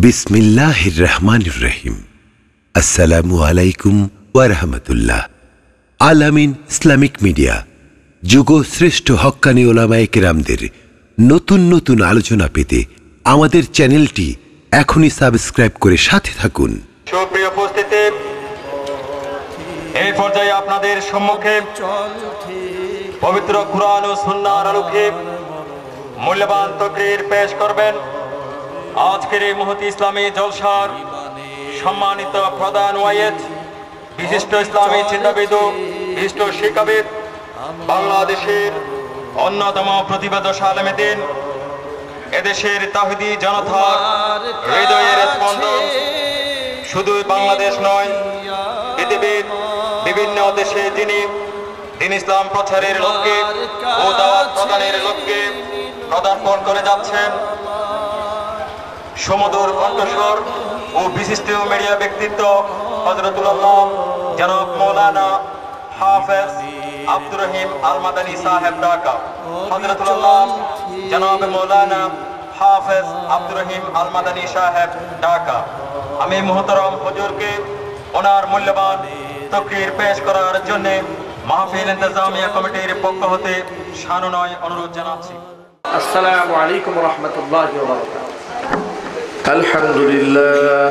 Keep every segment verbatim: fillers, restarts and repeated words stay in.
বিসমিল্লাহির রহমানির রহিম। আসসালামু আলাইকুম ওয়া রাহমাতুল্লাহ। আলামিন ইসলামিক মিডিয়া যুগ শ্রেষ্ঠ হক্কানি উলামায়ে কেরামদের নতুন নতুন আলোচনা পেতে আমাদের চ্যানেলটি এখনই সাবস্ক্রাইব করে সাথে থাকুন। সুপ্রিয় উপস্থিতি, এই পর্যায়ে আপনাদের সম্মুখে পবিত্র কুরআন ও সুন্নাহর আলোকে মূল্যবান তাকরীর পেশ করবেন আজকের এই মহতি ইসলামী জলসার সম্মানিত প্রধান ওয়াইজ, বিশিষ্ট ইসলামী চিন্তাবিদ, বিশিষ্ট শিক্ষাবিদ, বাংলাদেশের অন্যতম প্রতিভাধর আলেমে দ্বীন, এদেশের তাওহীদি জনতার হৃদয়ের স্পন্দন, শুধু বাংলাদেশ নয় পৃথিবীর বিভিন্ন দেশে যিনি দ্বীন ইসলাম প্রচারের লক্ষ্যে ও দাওয়াত প্রদানের লক্ষ্যে পদার্পণ করে যাচ্ছেন, সুমধুর কণ্ঠস্বর ও বিশিষ্ট মিডিয়া ব্যক্তিত্ব হযরতুল আল্লাহ জনাব মাওলানা হাফেজ আব্দুর রহিম আল মাদানী সাহেব ঢাকা। হযরতুল আল্লাহ জনাব মাওলানা হাফেজ আব্দুর রহিম আল মাদানী সাহেব ঢাকা। আমি মুহতারাম হুজুরকে ওনার মূল্যবান তাকরীর পেশ করার জন্য মাহফিল ইন্তেজামিয়া কমিটির পক্ষ হতে সানুনয় অনুরোধ জানাচ্ছি। আসসালামু আলাইকুম ওয়া রাহমাতুল্লাহি ওয়া বারাকাতুহু। আলহামদুলিল্লাহ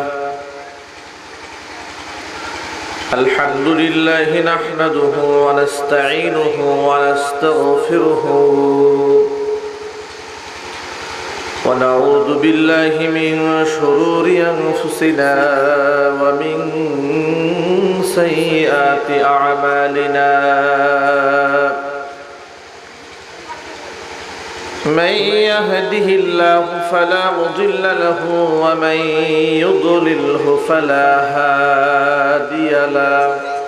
আলহামদুলিল্লাহি নাহমাদুহু ওয়া নাস্তাঈনুহু ওয়া নাস্তাগফিরুহু ওয়া নাউযু বিল্লাহি মিন শুরুরি আনফুসিনা ওয়া মিন সাইয়্যাতি আ'মালিনা। من يهده الله فلا مضل له ومن يضلله فلا هادي له،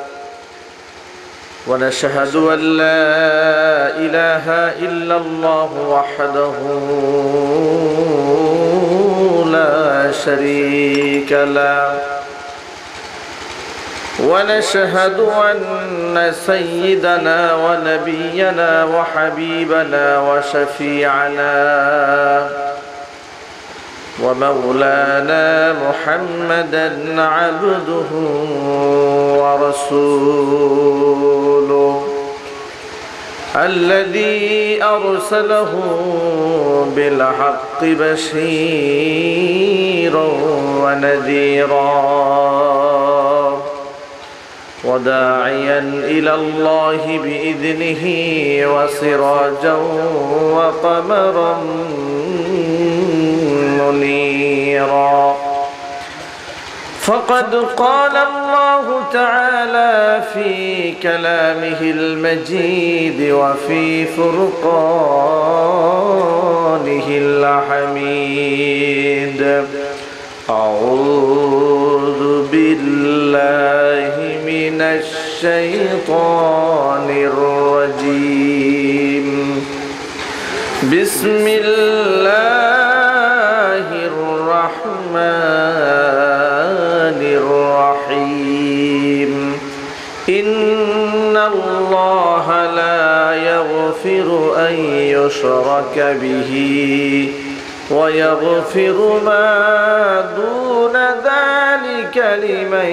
ونشهد أن لا إله إلا الله وحده لا شريك له، ونشهد أن سيدنا ونبينا وحبيبنا وشفيعنا ومولانا محمدا عبده ورسوله الذي أرسله بالحق بشيرا ونذيرا وداعيا إلى الله بإذنه وسراجا وقمرا منيرا. فقد قال الله تعالى في كلامه المجيد وفي فرقانه الحميد: أعوذ بالله من الشيطان الرجيم. بسم الله الرحمن الرحيم. إن الله لا يغفر أن يشرك به ويغفر ما دون ذلك لمن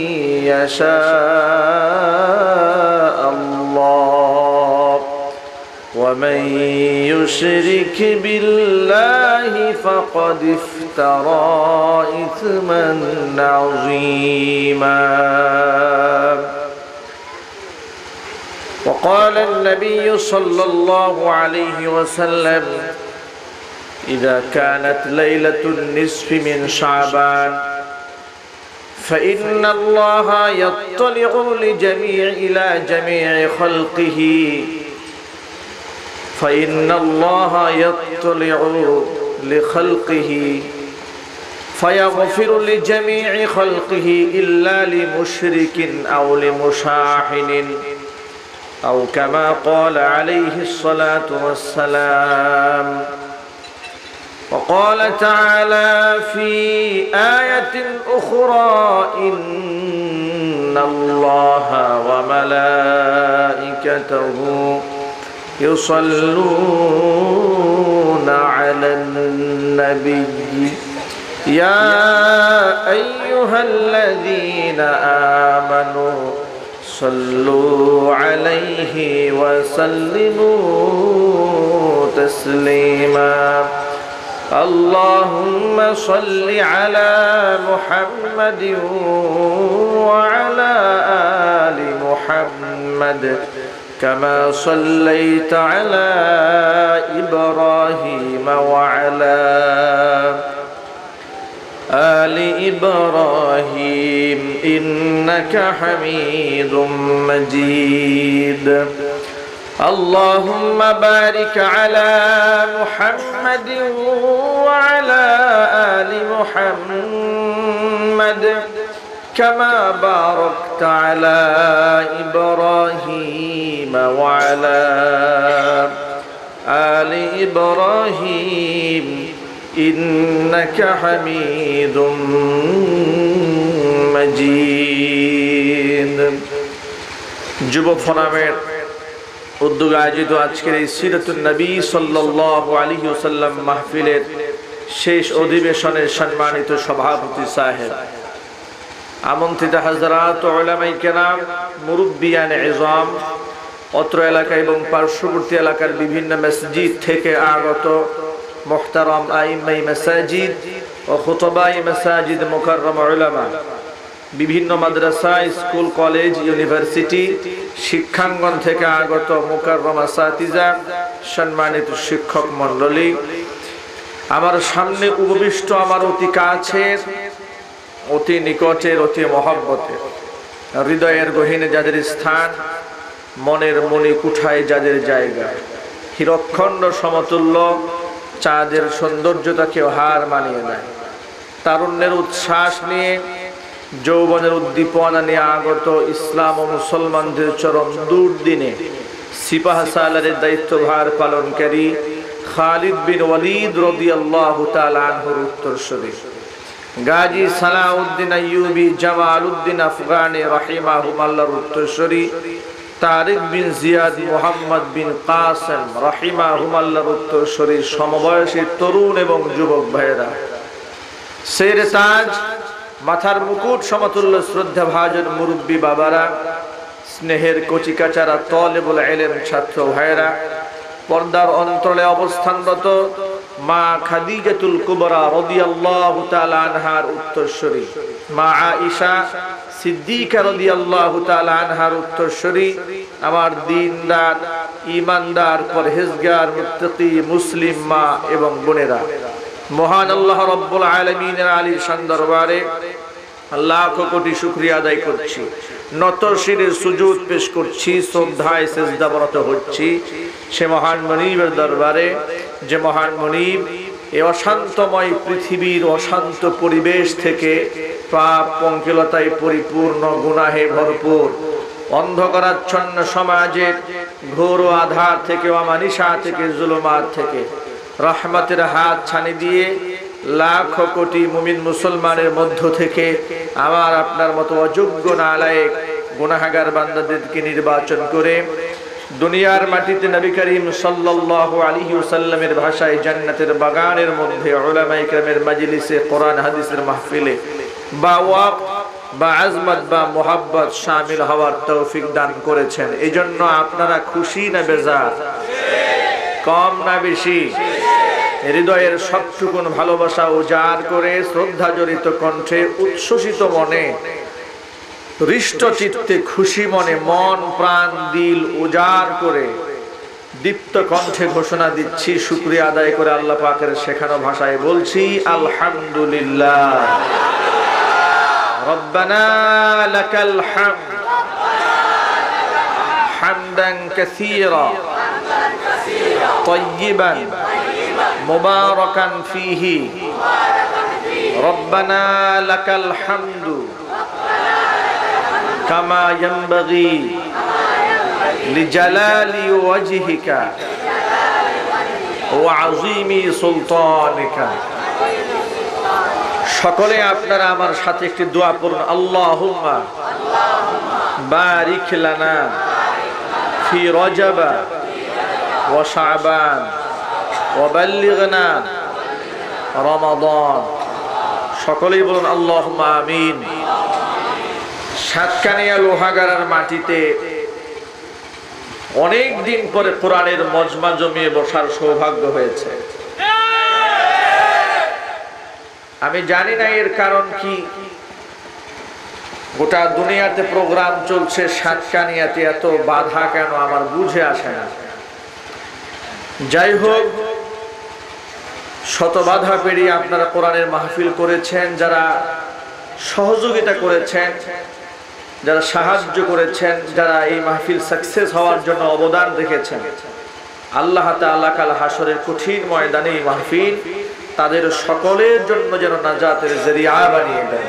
يشاء الله، ومن يشرك بالله فقد افترى إثما عظيما. وقال النبي صلى الله عليه وسلم: إذا كانت ليلة النصف من شعبان فإن الله يطلع لجميع إلى جميع خلقه فإن الله يطلع لخلقه فيغفر لجميع خلقه إلا لمشرك أو لمشاحن، أو كما قال عليه الصلاة والسلام. وقال تعالى في آية أخرى: إن الله وملائكته يصلون على النبي يا أيها الذين آمنوا صلوا عليه وسلموا تسليما اللهم صل على محمد وعلى آل محمد كما صليت على إبراهيم وعلى آل إبراهيم إنك حميد مجيد اللهم بارك على محمد وعلى آل محمد كما باركت على إبراهيم وعلى آل إبراهيم إنك حميد مجيد যুবক ফোরামের উদ্যোগে আয়োজিত আজকের এই সিরাতুন নবী সাল্লাল্লাহু আলাইহি ওয়াসাল্লাম মাহফিলের শেষ অধিবেশনের সম্মানিত সভাপতি সাহেব, আমন্ত্রিত হাজরাত, উলামায়ে কেরাম, মুরব্বিয়ান ইজাম, অত্র এলাকা এবং পার্শ্ববর্তী এলাকার বিভিন্ন মসজিদ থেকে আগত মুহতারাম আইম্মায়ে মাসাজিদ ও খুতবায়ে মাসাজিদ মুকাররম উলামা, বিভিন্ন মাদ্রাসা, স্কুল, কলেজ, ইউনিভার্সিটি, শিক্ষাঙ্গন থেকে আগত মুকাররম আসাতিজা, সম্মানিত শিক্ষক মণ্ডলী, আমার সামনে উপবিষ্ট আমার অতি কাছের, অতি নিকটের, অতি মহব্বতের, হৃদয়ের গহীনে যাদের স্থান, মনের মণি কুঠায় যাদের জায়গা, হীরকখণ্ড সমতুল্য চাঁদের সৌন্দর্যতাকেও হার মানিয়ে দেয়, তারুণ্যের উচ্ছ্বাস নিয়ে, যৌবনের উদ্দীপনা নিয়ে আগত ইসলাম ও মুসলমানদের চরম দুর্দিনে সিপাহ সালারের দায়িত্বভার পালনকারী খালিদ বিন ওয়ালিদ রাদিয়াল্লাহু তাআলা আনহুর উত্তরসূরি গাজী সালাউদ্দিন আইয়ুবী জামালউদ্দিন আফগানি রাহিমাহুল্লাহর উত্তরসূরি তারিক বিন জিয়াদ মুহাম্মদ বিন কাসেম রাহিমাহুল্লাহর উত্তরসূরি সমবয়সী তরুণ এবং যুবক ভাইয়েরা, শেরে তাজ, মাথার মুকুট সমতুল্য শ্রদ্ধা ভাজন মুরব্বী বাবারা, স্নেহের কচিকাচারা তলেবুল ইলম ছাত্র ভাইরা, পর্দার অন্তরে অবস্থানরত মা খাদিজাতুল কুবরা রাদিয়াল্লাহু তাআলা আনহার উত্তরসূরি, মা আয়েশা সিদ্দিকা রাদিয়াল্লাহু তাআলা আনহার উত্তরসূরি, আমার দিনদার, ঈমানদার, পরহেজগার, মুত্তাকি মুসলিম মা এবং বোনেরা, মহান আল্লাহ রাব্বুল আলামিনের আলিশান দরবারে লাখ কোটি শুকরিয়া আদায় করছি, নত শিরে সুজুদ পেশ করছি, শ্রদ্ধায় সিজদাবরত হচ্ছি সে মহান মুনিবের দরবারে, যে মহান মুনিব এই অশান্তময় পৃথিবীর অশান্ত পরিবেশ থেকে, পাপ পঙ্কিলতায় পরিপূর্ণ, গুনাহে ভরপুর অন্ধকারাচ্ছন্ন সমাজের ঘোর আধার থেকে, অমানিসা থেকে, জুলুমাত থেকে রহমতের হাত ছানি দিয়ে লাখ কোটি মুমিন মুসলমানের মধ্য থেকে আমার আপনার মতো অযোগ্য নালায়েক গুনাহগার বান্দাদেরকে নির্বাচন করে দুনিয়ার মাটিতে নবী করিম সাল্লাল্লাহু আলাইহি ওয়াসাল্লামের ভাষায় জান্নাতের বাগানের মধ্যে উলামায়ে কেরামের মাজলিসে কোরআন হাদিসের মাহফিলে বা ওয়াক্ত বা আজমত বা মোহাব্বত শামিল হওয়ার তৌফিক দান করেছেন। এজন্য আপনারা খুশি না বেজার? কম না বেশি? হৃদয়ের সবটুকুন ভালোবাসা উজাড় করে শ্রদ্ধা জড়িত কণ্ঠে উচ্ছ্বসিত মনে হৃষ্ট চিত্তে খুশি মনে মন প্রাণ দিল উজাড় করে দীপ্ত কণ্ঠে ঘোষণা দিচ্ছি, শুকরিয়া আদায় করে আল্লাহ পাকের শেখানো ভাষায় বলছি আলহামদুলিল্লাহ। রব্বানা লাকাল হামদ হামদান কাসীরা طيبا مباركا فيه ربنا لك الحمد كما ينبغي لجلال وجهك وعظيم سلطانك। সকলে আপনারা আমার সাথে একটি দোয়া পড়ুন, আল্লাহুম্মা বারিক লানা ফি রজব ওয়া শাবান ওয়া বাল্লিগনা রমাদান সকলেই বলুন আল্লাহুম্মা আমিন। সাতকানিয়া লোহাগাড়ার মাটিতে অনেক দিন পরে কোরআনের মজমা জমিয়ে বসার সৌভাগ্য হয়েছে। আমি জানি না এর কারণ কি, গোটা দুনিয়াতে প্রোগ্রাম চলছে, সাতকানিয়াতে এত বাধা কেন আমার বুঝে আসে না। যাই হোক, শত বাধা পেরিয়ে আপনারা কোরআনের মাহফিল করেছেন, যারা সহযোগিতা করেছেন, যারা সাহায্য করেছেন, যারা এই মাহফিল সাকসেস হওয়ার জন্য অবদান রেখেছেন, আল্লাহ তাআলা কাল হাসরের কঠিন ময়দানে এই মাহফিল তাদের সকলের জন্য যেন নাজাতের জরিয়া বানিয়ে দেন।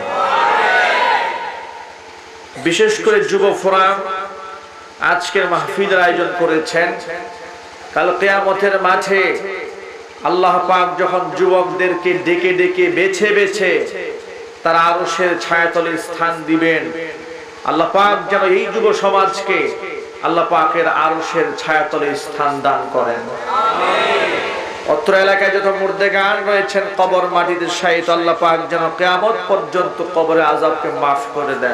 বিশেষ করে যুব ফোরাম আজকের মাহফিলের আয়োজন করেছেন। কাল কিয়ামতের মাঠে আল্লাহ পাক যখন যুবকদেরকে ডেকে ডেকে বেছে বেছে তার আরশের ছায়াতলে স্থান দিবেন, আল্লাহ পাক যেন এই যুব সমাজকে আল্লাহ পাকের আরশের ছায়াতলে স্থান দান করেন। অত্র এলাকায় যত মুর্দেগান রয়েছেন কবর মাটিতে শায়িত, আল্লাহ পাক যেন কিয়ামত পর্যন্ত কবরে আযাবকে মাফ করে দেন।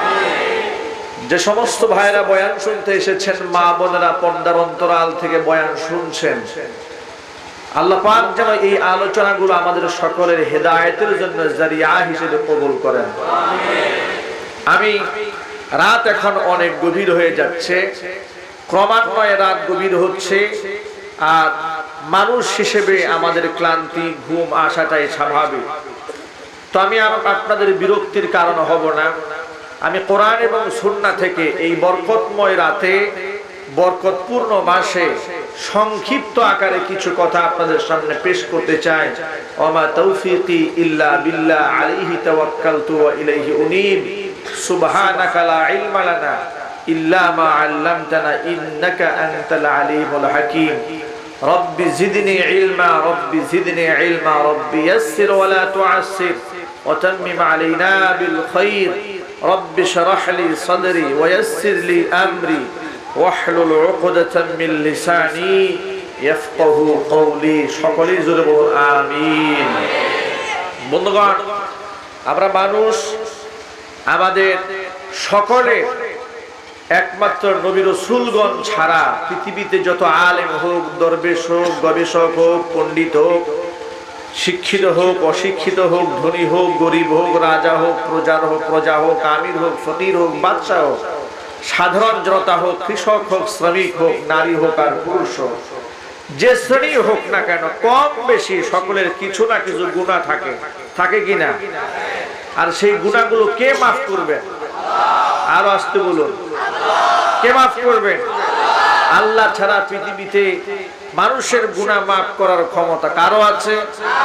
যে সমস্ত ভাইরা বয়ান শুনতে এসেছেন, মা বোনেরা পর্দার অন্তরাল থেকে বয়ান শুনছেন, আল্লাহ পাক যেন এই আলোচনাগুলো আমাদের সকলের হেদায়েতের জন্য জারিয়া হিসেবে কবুল করেন। আমি রাত এখন অনেক গভীর হয়ে যাচ্ছে, ক্রমান্বয়ে রাত গভীর হচ্ছে, আর মানুষ হিসেবে আমাদের ক্লান্তি ঘুম আসাটাই স্বাভাবিক। তো আমি আপনাদের বিরক্তির কারণ হব না। আমি কোরআন এবং সুন্নাহ থেকে এই বরকতময় রাতে, বরকতপূর্ণ মাসে সংক্ষিপ্ত আকারে কিছু কথা আপনাদের সামনে পেশ করতে চাই। ওমা তৌফিকি ইল্লা বিল্লাহ আলাইহি তাওয়াক্কালতু ওয়া ইলাইহি উনীব সুবহানাকা লা ইলমা লানা ইল্লা মা আল্লামতানা ইন্নাকা আনতাল আলিমুল হাকীম। রব্বি জিদনি ইলমা রব্বি জিদনি ইলমা রব্বি ইয়াসসির ওয়া লা তুআসসির ওয়া তাম্মিম আলাইনা বিল খায়র রব্বি শরহ লি সাদরি ওয়া ইয়াসসির লি আমরি ওয়াহলুল উকদাতাম মিন লিসানি ইয়াফকাহু কওলি। সকলেই জোরে বলুন আমিন। বন্ধুগণ, আমরা মানুষ, আমাদের সকলে একমাত্র নবী রাসূলগণ ছাড়া পৃথিবীতে যত আলেম হোক, দরবেশ হোক, গবেষক হোক, পণ্ডিত হোক, শিক্ষিত হোক, অশিক্ষিত হোক, ধনী হোক, গরিব হোক, রাজা হোক, প্রজার হোক, প্রজা হোক, আমির হোক, ফকির হোক, বাদশা হোক, সাধারণ জনতা হোক, কৃষক হোক, শ্রমিক হোক, নারী হোক আর পুরুষ হোক, যে শ্রেণী হোক না কেন, কম বেশি সকলের কিছু না কিছু গুনাহ থাকে, থাকে কিনা? আর সেই গুনাহগুলো কে মাফ করবেন? আরো আসতে বলুন, কে মাফ করবেন? আল্লাহ ছাড়া পৃথিবীতে মানুষের গুনাহ মাফ করার ক্ষমতা কারো আছে?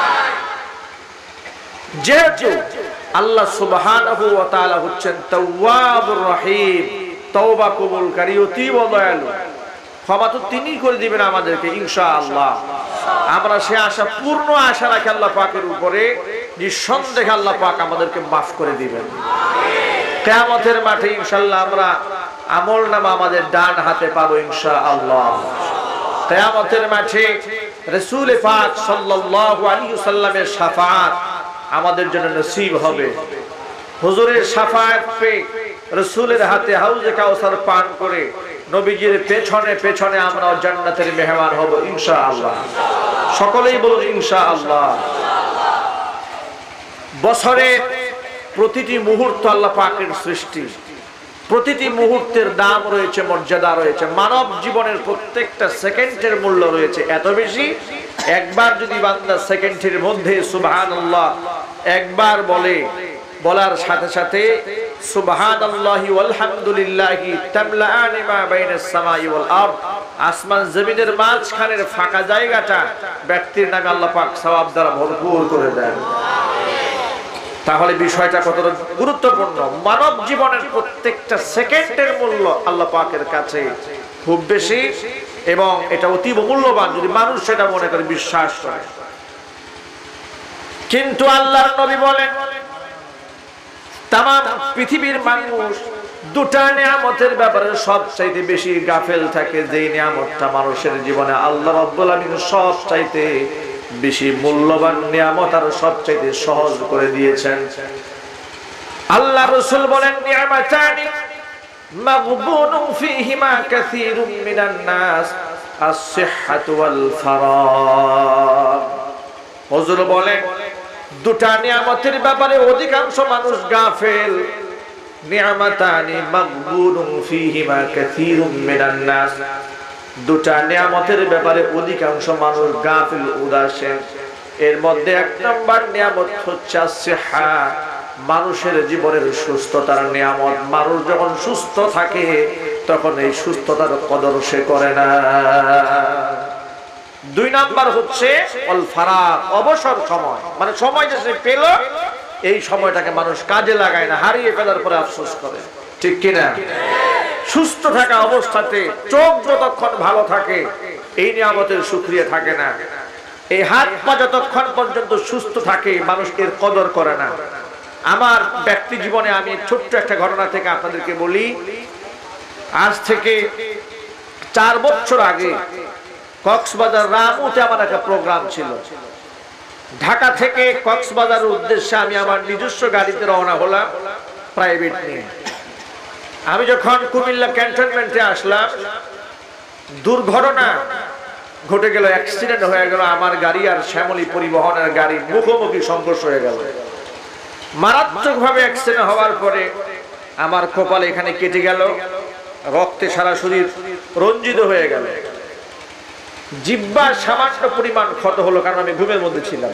যেহেতু আল্লাহ সুবহানাহু ওয়া তাআলা হচ্ছেন তাওয়াবুর রহিম, তওবা কবুলকারী, অতি দয়ালু, ক্ষমা তো তিনি করে দিবেন আমাদেরকে ইনশাআল্লাহ। আমরা সে আশা, পূর্ণ আশা রাখি আল্লাহ পাকের উপরে, নিঃসন্দেহে আল্লাহ পাক আমাদেরকে মাফ করে দিবেন। কিয়ামতের মাঠে ইনশাআল্লাহ আমরা আমলনামা আমাদের ডান হাতে পাবো ইনশাআল্লাহ। কিয়ামতের মাঠে রাসূল পাক সাল্লাল্লাহু আলাইহি ওয়াসাল্লামের শাফাআত আমাদের জন্য নসিব হবে। হুজুরের শাফাআত পেয়ে রাসূলের হাতে হাউজে কাউসার পান করে নবীজির পেছনে পেছনে আমরা জান্নাতের মেহমান হব ইনশাআল্লাহ। সকলেই বলুন ইনশাআল্লাহ। বছরের প্রতিটি মুহূর্ত আল্লাহ পাকের সৃষ্টি, প্রতিটি মুহূর্তের দাম রয়েছে, মর্যাদা রয়েছে। মানব জীবনের প্রত্যেকটা সেকেন্ডের মূল্য রয়েছে এত বেশি, একবার যদি বান্দা সেকেন্ডের মধ্যে সুবহানাল্লাহ একবার বলে, বলার সাথে সাথে সুবহানাল্লাহি ওয়াল হামদুলিল্লাহি তামলাআনি মা বাইনাস সামাই ওয়াল আরদ, আসমান জমিনের মাঝখানের ফাঁকা জায়গাটা ব্যক্তির নামে আল্লাহ পাক সওয়াব দ্বারা ভরপুর করে দেন। তাহলে বিষয়টা কতটা গুরুত্বপূর্ণ। মানব জীবনের প্রত্যেকটা সেকেন্ডের মূল্য আল্লাহ পাকের কাছে খুব বেশি, এবং এটা অতীব মূল্যবান যদি মানুষ সেটা মনে করে, বিশ্বাস করে। কিন্তু আল্লাহর নবী বলেন, তামাম পৃথিবীর মানুষ দুটা নিয়ামতের ব্যাপারে সবচাইতে বেশি গাফেল থাকে, যেই নিয়ামতটা মানুষের জীবনে আল্লাহ রাব্বুল আলামিন সবচাইতে বেশি মূল্যবান নিয়ামত আর সবচেয়ে সহজ করে দিয়েছেন। আল্লাহ রাসূল বলেন নিয়ামাতানি মাগবুনুন ফীহিমা কাসীরুম মিনান নাস আস-সিহহাতু ওয়াল ফারাগ। হুজুর বলেন দুটা নিয়ামতের ব্যাপারে অধিকাংশ মানুষ গাফেল। নিয়ামাতানি মাগবুনুন ফীহিমা কাসীরুম মিনান নাস, দুটা নিয়ামতের ব্যাপারে অধিকাংশ মানুষ গাফিল উদাসীন। এর মধ্যে এক নম্বর নিয়ামত হচ্ছে সিহা, মানুষের জীবনের সুস্থতার নিয়ামত। মানুষ যখন সুস্থ থাকে তখন এই সুস্থতার কদর সে করে না। দুই নাম্বার হচ্ছে অল ফারাগ, অবসর সময়, মানে সময় যে সে পেল এই সময়টাকে মানুষ কাজে লাগায় না, হারিয়ে ফেলার পরে আফসোস করে, ঠিক কিনা? সুস্থ থাকা অবস্থাতে চোখ যতক্ষণ ভালো থাকে এই নিয়ামতের শুকরিয়া থাকে না। এই হাত পা যতক্ষণ পর্যন্ত সুস্থ থাকে মানুষ এর কদর করে না। আমার ব্যক্তি জীবনে আমি ছোট্ট একটা ঘটনা থেকে আপনাদেরকে বলি। আজ থেকে চার বছর আগে কক্সবাজার রামুতে আমার একটা প্রোগ্রাম ছিল। ঢাকা থেকে কক্সবাজারের উদ্দেশ্যে আমি আমার নিজস্ব গাড়িতে রওনা হলাম প্রাইভেট নিয়ে। আমি যখন কুমিল্লা ক্যান্টনমেন্টে আসলাম দুর্ঘটনা ঘটে গেল, অ্যাক্সিডেন্ট হয়ে গেল। আমার গাড়ি আর শ্যামলী পরিবহনের গাড়ি মুখোমুখি সংঘর্ষ হয়ে গেল। মারাত্মক ভাবে অ্যাক্সিডেন্ট হওয়ার পরে আমার কপাল এখানে কেটে গেল, রক্তে সারা শরীর রঞ্জিত হয়ে গেল। জিহ্বার সামান্য পরিমাণ ক্ষত হলো, কারণ আমি ঘুমের মধ্যে ছিলাম।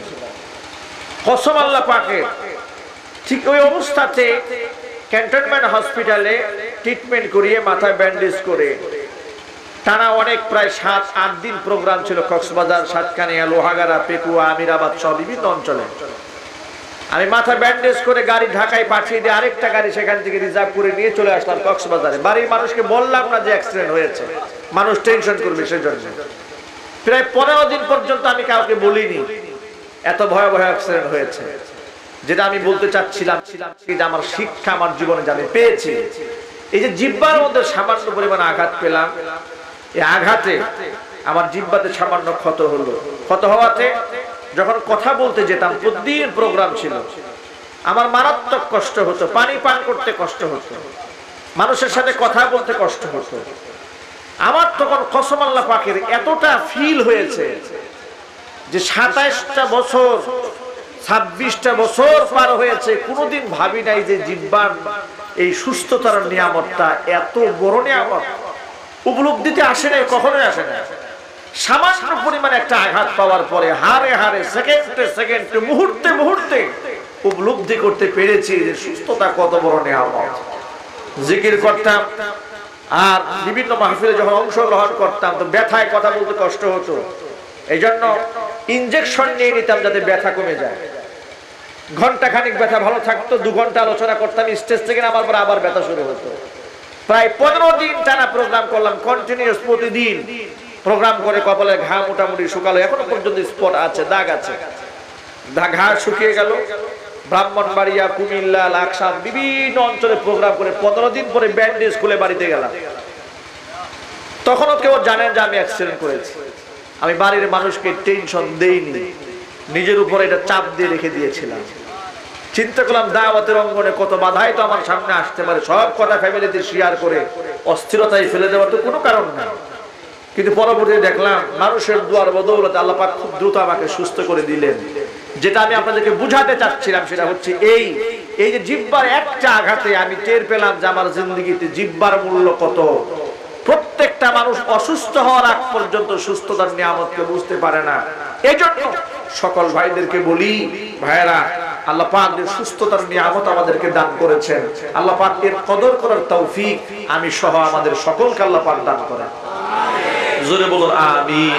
কসম আল্লাহ পাকের, ঠিক ওই অবস্থাতে ক্যান্টনমেন্ট হসপিটালে ট্রিটমেন্ট করিয়ে মাথায় ব্যান্ডেজ করে টানা অনেক প্রায় সাত আট দিন প্রোগ্রাম ছিল কক্সবাজার, সাতকানিয়া, লোহাগাড়া, পেকুয়া, আমিরাবাদ সহ বিভিন্ন অঞ্চলে। আমি মাথায় ব্যান্ডেজ করে গাড়ি ঢাকায় পাঠিয়ে দিয়ে আরেকটা গাড়ি সেখান থেকে রিজার্ভ করে নিয়ে চলে আসলাম কক্সবাজারে। বাড়ির মানুষকে বললাম না যে অ্যাক্সিডেন্ট হয়েছে, মানুষ টেনশন করবে সেজন্য। প্রায় পনেরো দিন পর্যন্ত আমি কাউকে বলিনি এত ভয়াবহ অ্যাক্সিডেন্ট হয়েছে। যেটা আমি বলতে চাচ্ছিলাম যে আমার শিক্ষা আমার জীবনে যে আমি পেয়েছি, এই যে জিহ্বার মধ্যে সামান্য পরিমাণ আঘাত পেলাম, এই আঘাতে আমার জিহ্বাতে সামান্য ক্ষত হলো। ক্ষত হওয়াতে যখন কথা বলতে যেতাম, প্রতিদিন প্রোগ্রাম ছিল, আমার মারাত্মক কষ্ট হতো, পানি পান করতে কষ্ট হতো, মানুষের সাথে কথা বলতে কষ্ট হতো। আমার তখন কসম আল্লাহ পাকের এতটা ফিল হয়েছে যে সাতাইশটা বছর ছাব্বিশটা বছর পার হয়েছে, কোনোদিন ভাবি নাই যে জিহ্বার এই সুস্থতার নিয়ামতটা এত বড় নিয়ামত উপলব্ধিতে আসে নাই, কখনোই আসে না। সামান্য পরিমাণে একটা আঘাত পাওয়ার পরে হারে হারে সেকেন্ডে সেকেন্ডে মুহূর্তে মুহূর্তে উপলব্ধি করতে পেরেছি যে সুস্থতা কত বড় নিয়ামত। জিকির করতাম আর বিভিন্ন মাহফিলে যখন অংশগ্রহণ করতাম তো ব্যথায় কথা বলতে কষ্ট হতো, এই জন্য ইনজেকশন নিয়ে নিতাম যাতে ব্যথা কমে যায়। ঘন্টা খানিক ব্যথা ভালো থাকতো, দু ঘন্টা আলোচনা করতাম, স্টেজ থেকে নামার পর আবার ব্যথা শুরু হতো। প্রায় পনেরো দিন টানা প্রোগ্রাম করলাম কন্টিনিউয়াস, প্রতিদিন প্রোগ্রাম করে কপালে ঘা মোটামুটি শুকালো, এখনো পর্যন্ত স্পট আছে, দাগ আছে। ঘা শুকিয়ে গেল। ব্রাহ্মণবাড়িয়া, কুমিল্লা, লাকসাম বিভিন্ন অঞ্চলে প্রোগ্রাম করে পনেরো দিন পরে ব্যান্ডেজ খুলে বাড়িতে গেলাম। তখনও কেউ জানেন যে আমি অ্যাক্সিডেন্ট করেছি। আমি বাড়ির মানুষকে টেনশন দেইনি, নিজের উপরে এটা চাপ দিয়ে রেখে দিয়েছিলাম। চিন্তা করলাম দাওয়াতের অঙ্গনে কত বাধাই তো আমার সামনে আসতে পারে, সব কথা ফ্যামিলিতে শেয়ার করে অস্থিরতায় ফেলে দেওয়ার তো কোনো কারণ নাই। কিন্তু পরবর্তীতে দেখলাম মানুষের দুয়ার বদৌলতে আল্লাহ পাক খুব দ্রুত আমাকে সুস্থ করে দিলেন। যেটা আমি আপনাদেরকে বুঝাতে চাচ্ছিলাম সেটা হচ্ছে এই এই যে জিহ্বার একটা আঘাতে আমি টের পেলাম যে আমার জিন্দগিতে জিহ্বার মূল্য কত। প্রত্যেকটা মানুষ অসুস্থ হওয়ার আগ পর্যন্ত সুস্থতার নিয়ামতকে বুঝতে পারে না। এই জন্য সকল ভাইদেরকে বলি, ভাইরা আল্লাহ পাক যে সুস্থতার নিয়ামত আমাদেরকে দান করেছেন, আল্লাহ পাক এর কদর করার তৌফিক আমি সহ আমাদের সকলকে আল্লাহ পাক দান করেন। জোরে বলুন আমিন।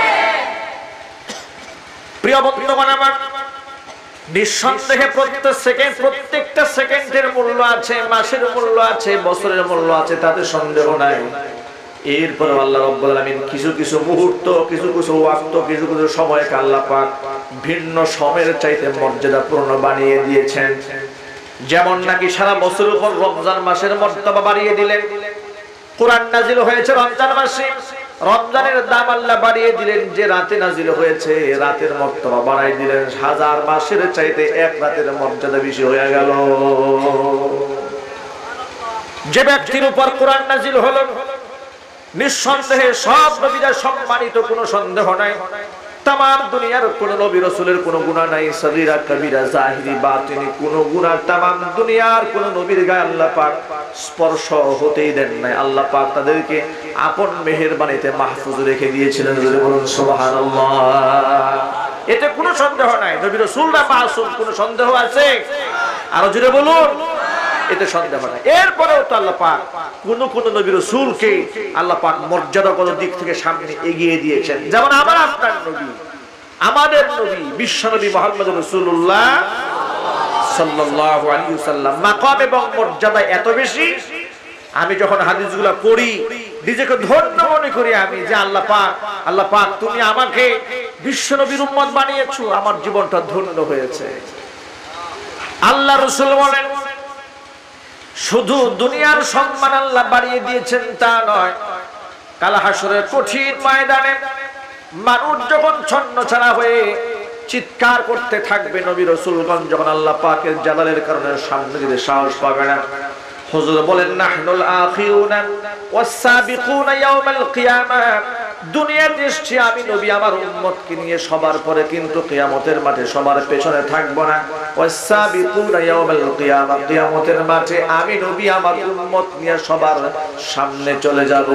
প্রিয় বন্ধুগণ আমার, নিঃসন্দেহে প্রত্যেক সেকেন্ড প্রত্যেকটা সেকেন্ডের মূল্য আছে, মাসের মূল্য আছে, বছরের মূল্য আছে, তাতে সন্দেহ নাই। এরপর আল্লাহ রাব্বুল আলামিন কিছু কিছু মুহূর্ত, কিছু কিছু ওয়াক্ত, কিছু কিছু সময়কে আল্লাহ পাক ভিন্ন সময়ের চাইতে মর্যাদাপূর্ণ বানিয়ে দিয়েছেন। যেমন নাকি সারা বছরের উপর রমজান মাসের মর্যাদা বাড়িয়ে দিলেন। কোরআন নাযিল হয়েছে রমজান মাসে, রমজানের দাম আল্লাহ বাড়িয়ে দিলেন, যে রাতে নাজিল হয়েছে রাতের মর্তবা বাড়াই দিলেন, হাজার মাসের চাইতে এক রাতের মর্যাদা বেশি হয়ে গেল। যে ব্যক্তির উপর কোরআন নাজিল হলো নিঃসন্দেহে সব নবীরা সম্মানিত, কোনো সন্দেহ নাই। তামাম দুনিয়ার কোন নবী রাসূলের কোনো গুনাহ নাই, সগীরা কবিরা জাহিরি বাতিনি কোনো গুনাহ তামাম দুনিয়ার কোন নবীর গায়ে আল্লাহ পাক স্পর্শ হতেই দেন নাই। আল্লাহ পাক তাদেরকে আপন মেহেরবানিতে মাহফুজ রেখে দিয়েছিলেন। বলুন সুবহানাল্লাহ। এতে কোনো সন্দেহ নাই, নবী রাসূলরা মাসুম, কোনো সন্দেহ আছে? আরো জোরে বলুন, এতে সন্দেহ নাই। এরপরেও তো আল্লাহ পাক কোন কোন নবী রাসূলকে আল্লাহ পাক মর্যাদাগত দিক থেকে সামনে এগিয়ে দিয়েছেন। যেমন আমার আপনার নবী, আমাদের নবী বিশ্ব নবী মুহাম্মদ রাসূলুল্লাহ সাল্লাল্লাহু আলাইহি ওয়াসাল্লাম মাকাম এবং মর্যাদা এত বেশি, আমি যখন হাদিসগুলো পড়ি নিজেকে ধন্য মনে করি আমি, যে আল্লাহ পাক আল্লাহ পাক তুমি আমাকে বিশ্ব নবীর উম্মত বানিয়েছো, আমার জীবনটা ধন্য হয়েছে। আল্লাহ রাসূল বলেন শুধু দুনিয়ার সম্মান আল্লাহ বাড়িয়ে দিয়েছেন তা নয়, কাল হাসরের কঠিন ময়দানে মানুষ যখন ছন্নছাড়া হয়ে চিৎকার করতে থাকবে, নবী রাসূলগণ যখন আল্লাহ পাকের জালালের কারণে সামনে দিতে সাহস পাবে না। হুজুর বলেন নাহনুল আখিরুনা ওয়াস সাবিকুনা ইয়াউমাল কিয়ামাহ, দুনিয়াতে এসেছি আমি নবী আমার উম্মতকে নিয়ে সবার পরে, কিন্তু কিয়ামতের মাঠে সবার পেছনে থাকবো না। ওয়াস সাবিকুনা ইয়াউমাল কিয়ামাহ, কিয়ামতের মাঠে আমি নবী আমার উম্মত নিয়ে সবার সামনে চলে যাব।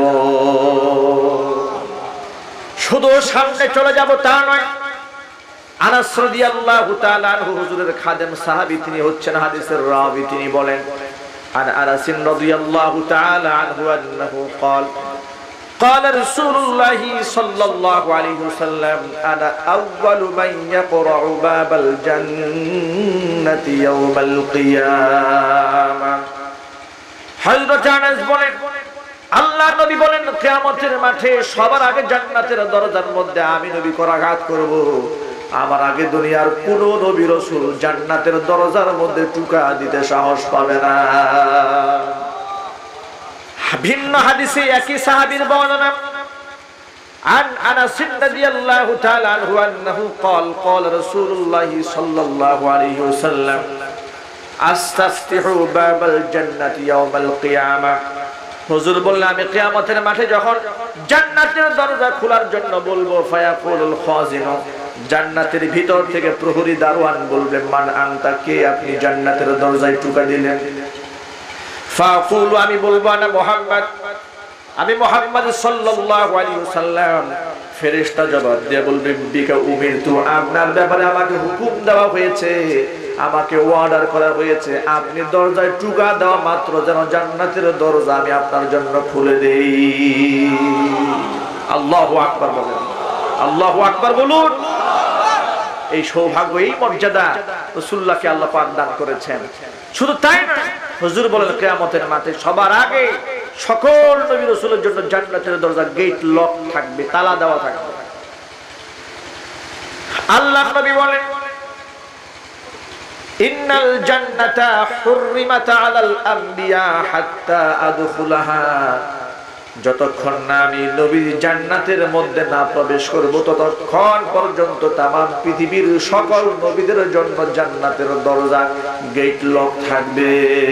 শুধু সামনে চলে যাব তা নয়, আনাস রাদিয়াল্লাহু তাআলা আনহু হুজুরের খাদেম সাহাবী, তিনি হচ্ছেন হাদিসের রাবী, তিনি বলেন عن أنس رضي الله تعالى عنه أنه قال قال رسول الله صلى الله عليه وسلم أنا أول من يقرع باب الجنة يوم القيامة। হযরত আনাস বলেন আল্লাহ নবী বলেন কিয়ামতের মাঠে সবার আগে জান্নাতের দরজার মধ্যে আমি নবী করাঘাত করব। আমার আগে দুনিয়ার কোন নবী রাসূল জান্নাতের দরজার মধ্যে টুকা দিতে সাহস পাবে না। ভিন্ন হাদিসে একই সাহাবীর বর্ণনা, عن أنس رضي الله تعالى عنه أنه قال قال رسول الله صلى الله عليه وسلم أستفتح باب الجنة يوم القيامة। হুজুর বললেন আমি কিয়ামতের মাঠে যখন জান্নাতের দরজা খোলার জন্য বলবো, ফায়াকুলুল খাজিনু, জান্নাতের ভিতর থেকে প্রহরী দারোয়ান বলবে মান আনতা, কে আপনি জান্নাতের দরজায় টুকা দিলেন? ফাকুলু, আমি বলবো আনা মুহাম্মদ, আমি মুহাম্মদ সাল্লাল্লাহু আলাইহি ওয়াসাল্লাম। ফেরেশতা জবাব দিয়ে বলবে বিকা উমিরতু, আপনার ব্যাপারে আমাকে হুকুম দেওয়া হয়েছে, আমাকে অর্ডার করা হয়েছে আপনি দরজায় টুকা দেওয়া মাত্র যেন জান্নাতের দরজা আমি আপনার জন্য খুলে দেই। আল্লাহু আকবার বলেন, আল্লাহু আকবার বলুন। এই সৌভাগ্য, এই মর্যাদা রাসূলুল্লাহকে আল্লাহ পাক দান করেছেন। শুধু তাই নয়, হুজুর বলেন কিয়ামতের মাঠে সবার আগে সকল নবী রাসূলের জন্য জান্নাতের দরজা গেট লক থাকবে, তালা দেওয়া থাকবে। আল্লাহ নবী বলেন ইন্নাল জান্নাতা হুররিমাত আলাল আমবিয়া হাত্তা আদখুলাহা, যতক্ষণ না আমি নবীর জান্নাতের মধ্যে না প্রবেশ করব ততক্ষণ পর্যন্ত তামাম পৃথিবীর সকল নবীদের জন্য জান্নাতের দরজা গেট লক থাকবে।